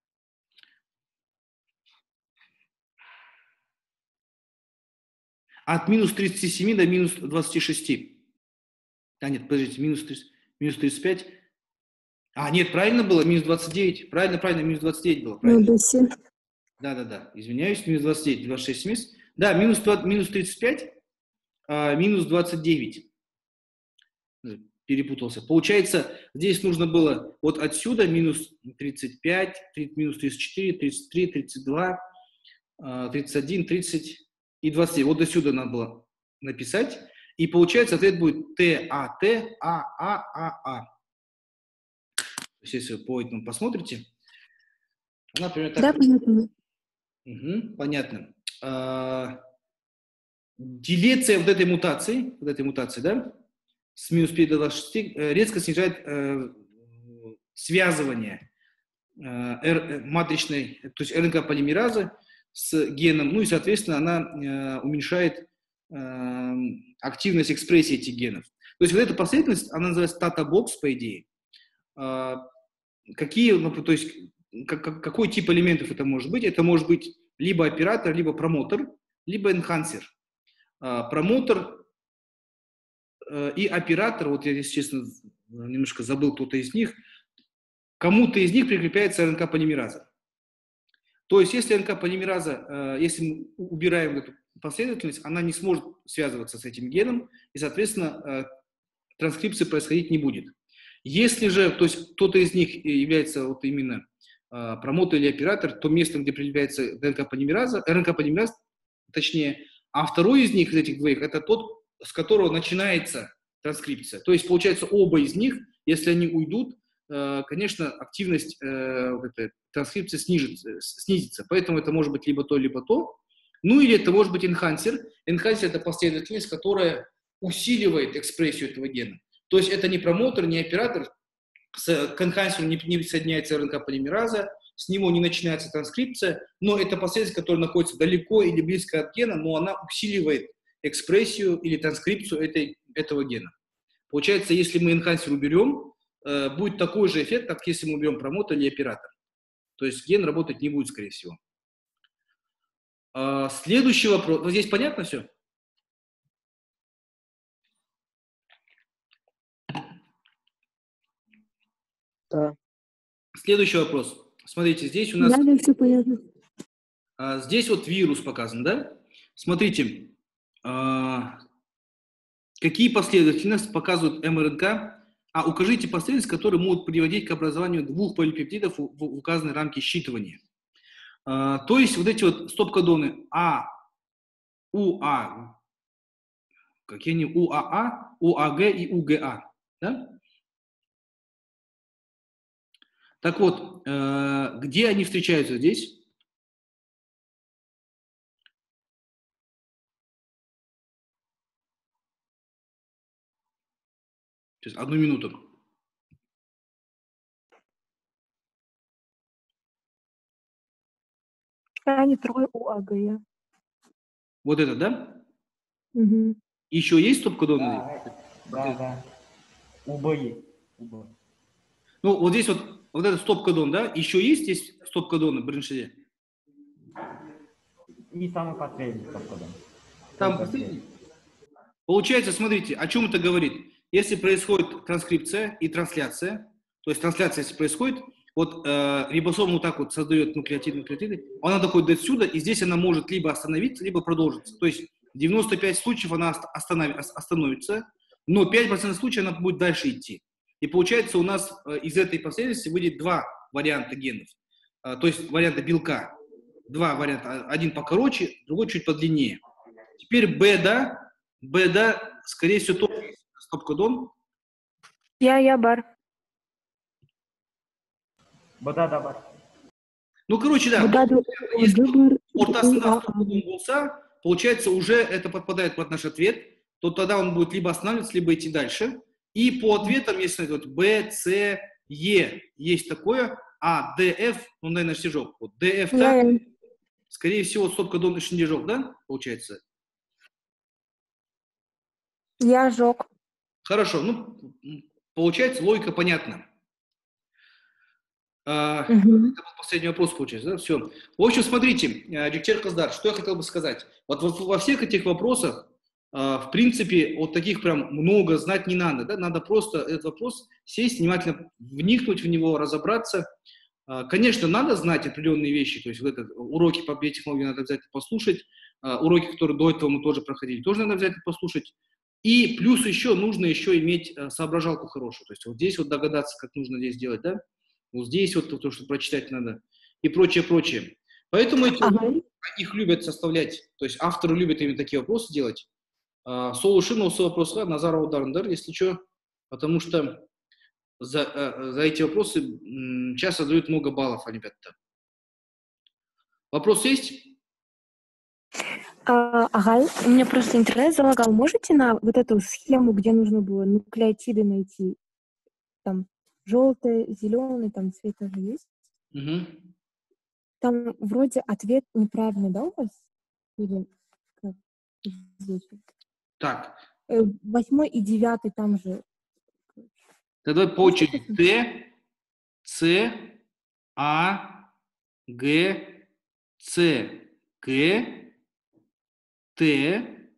от минус тридцати семи до минус двадцати шести. А, нет, подождите, минус тридцать, минус тридцать пять. А, нет, правильно было, минус двадцать девять. Правильно, правильно, минус двадцать девять было. Да, да, да, извиняюсь, минус двадцать девять, двадцать шесть месяцев. Да, минус, минус тридцать пять, а, минус двадцать девять. Перепутался. Получается, здесь нужно было вот отсюда минус тридцать пять, минус тридцать четыре, тридцать три, тридцать два, тридцать один, тридцать и двадцать девять. Вот до сюда надо было написать. И получается, ответ будет Т, А, Т, А, А, А, А. Если вы по этому посмотрите, она примерно так. Да, понятно. Угу, понятно. А, делеция вот этой мутации, вот этой мутации, да, с минус пять до двадцати шести резко снижает э, связывание э, р, матричной, то есть РНК-полимеразы с геном, ну и, соответственно, она э, уменьшает э, активность экспрессии этих генов. То есть вот эта последовательность, она называется тата-бокс, по идее. Э, какие, ну, то есть как, какой тип элементов это может быть? Это может быть либо оператор, либо промотор, либо энхансер. Э, промотор и оператор, вот я, если честно, немножко забыл кто-то из них, кому-то из них прикрепляется РНК-полимераза. То есть, если РНК-полимераза, если мы убираем эту последовательность, она не сможет связываться с этим геном, и, соответственно, транскрипции происходить не будет. Если же, то есть, кто-то из них является вот именно промотор или оператор, то место, где прикрепляется РНК-полимераза, РНК-полимераз, точнее, а второй из них, из этих двоих, это тот, с которого начинается транскрипция. То есть, получается, оба из них, если они уйдут, конечно, активность транскрипции снижится, снизится. Поэтому это может быть либо то, либо то. Ну или это может быть энхансер. Энхансер – это последовательность, которая усиливает экспрессию этого гена. То есть это не промотор, не оператор. К энхансеру не присоединяется РНК-полимераза, с него не начинается транскрипция, но это последовательность, которая находится далеко или близко от гена, но она усиливает экспрессию или транскрипцию этой, этого гена. Получается, если мы энхансер уберем, э, будет такой же эффект, как если мы берем промотор или оператор. То есть ген работать не будет, скорее всего. А, следующий вопрос. Вот здесь понятно все? Да. Следующий вопрос. Смотрите, здесь у нас... Да, да, все понятно. А, здесь вот вирус показан, да? Смотрите, а, какие последовательности показывают МРНК? А укажите последовательности, которые могут приводить к образованию двух полипептидов в, в указанной рамке считывания. А, то есть вот эти вот стоп-кодоны А, УА, какие они? УАА, УАГ и УГА, да? Так вот, э, где они встречаются здесь? Сейчас, одну минуту. Крайне трое у АГ. Вот это, да? Угу. Еще есть стоп-кодоны? Да, да, да. УБ есть. УБ. Ну, вот здесь вот, вот этот стоп-кодон, да? Еще есть здесь стоп-кодоны в Бриншиде? И самый последний стоп-кодон. Там последний? Получается, смотрите, о чем это говорит? Если происходит транскрипция и трансляция, то есть трансляция, если происходит, вот э, рибосом вот так вот создает нуклеотиды, нуклеотиды, она доходит до сюда, и здесь она может либо остановиться, либо продолжиться. То есть в девяноста пяти случаев она останов, остановится, но пять процентов случаев она будет дальше идти. И получается у нас э, из этой последовательности выйдет два варианта генов, э, то есть варианта белка. Два варианта, один покороче, другой чуть подлиннее. Теперь бета, бета, скорее всего, тоже стоп-кодон. Я, я бар. Бада, да, бар. Ну, короче, да, Бада, если бар, ортасында а, а. стоп-кодон болса, получается, уже это подпадает под наш ответ, то тогда он будет либо останавливаться, либо идти дальше. И по ответам, если вот Б, С, Е есть такое, а Д, Ф, ну, наверное, стежок. Вот Д, Ф, Я, так, я. скорее всего, стоп-кодон стежок, да, получается? Я жег. Хорошо, ну, получается, логика понятна. А, Угу. это был последний вопрос, получается, да? Все. В общем, смотрите, Джекчер Каздар, что я хотел бы сказать. Вот во, во всех этих вопросах, а, в принципе, вот таких прям много знать не надо, да? Надо просто этот вопрос сесть, внимательно вникнуть в него, разобраться. А, конечно, надо знать определенные вещи, то есть вот это, уроки по биотехнологии надо обязательно послушать, а, уроки, которые до этого мы тоже проходили, тоже надо обязательно послушать. И плюс еще нужно еще иметь а, соображалку хорошую, то есть вот здесь вот догадаться, как нужно здесь делать, да? Вот здесь вот то, что прочитать надо, и прочее, прочее. Поэтому эти Ага. вопросы, их любят составлять, то есть авторы любят именно такие вопросы делать. Сол үшін осы вопросқа назар аударыңдар, если что, потому что за, за эти вопросы м, часто дают много баллов олимпиада. Вопрос есть? А, ага, у меня просто интернет залагал. Можете на вот эту схему, где нужно было нуклеотиды найти? Там желтый, зеленый, там цвет тоже есть? Угу. Там вроде ответ неправильный, да, у вас? Или как здесь? Так, Э, Восьмой и девятый там же. тогда по очереди. Т, С, А, Г, С, К, Т,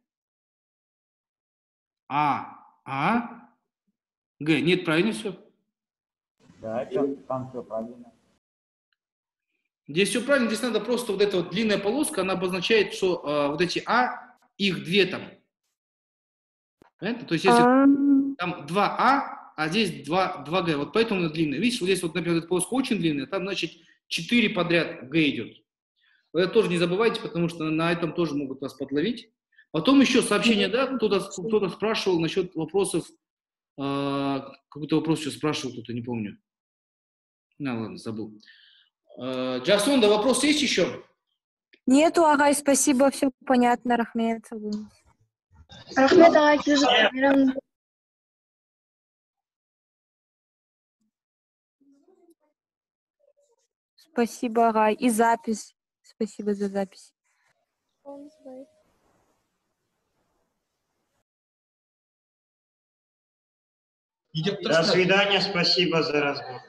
А, А, Г. Нет, правильно все? Да, там, там все правильно. Здесь все правильно, здесь надо просто вот эта вот длинная полоска, она обозначает, что э, вот эти А, их две там. Понятно? То есть если А, там два А, а здесь два, два Г, вот поэтому она длинная. Видишь, вот здесь вот, например, эта полоска очень длинная, там, значит, четыре подряд Г идет. Вы это тоже не забывайте, потому что на этом тоже могут вас подловить. Потом еще сообщение, да, кто-то, кто-то спрашивал насчет вопросов, э, какой-то вопрос еще спрашивал, кто-то, не помню. Ну, ладно, забыл. Э, Джасон, да, вопрос есть еще? нету, ага, спасибо, все понятно, рахмет. Рахмет ағай, жүз Спасибо, ага, и запись. Спасибо за запись. Идет До свидания, спасибо за разбор.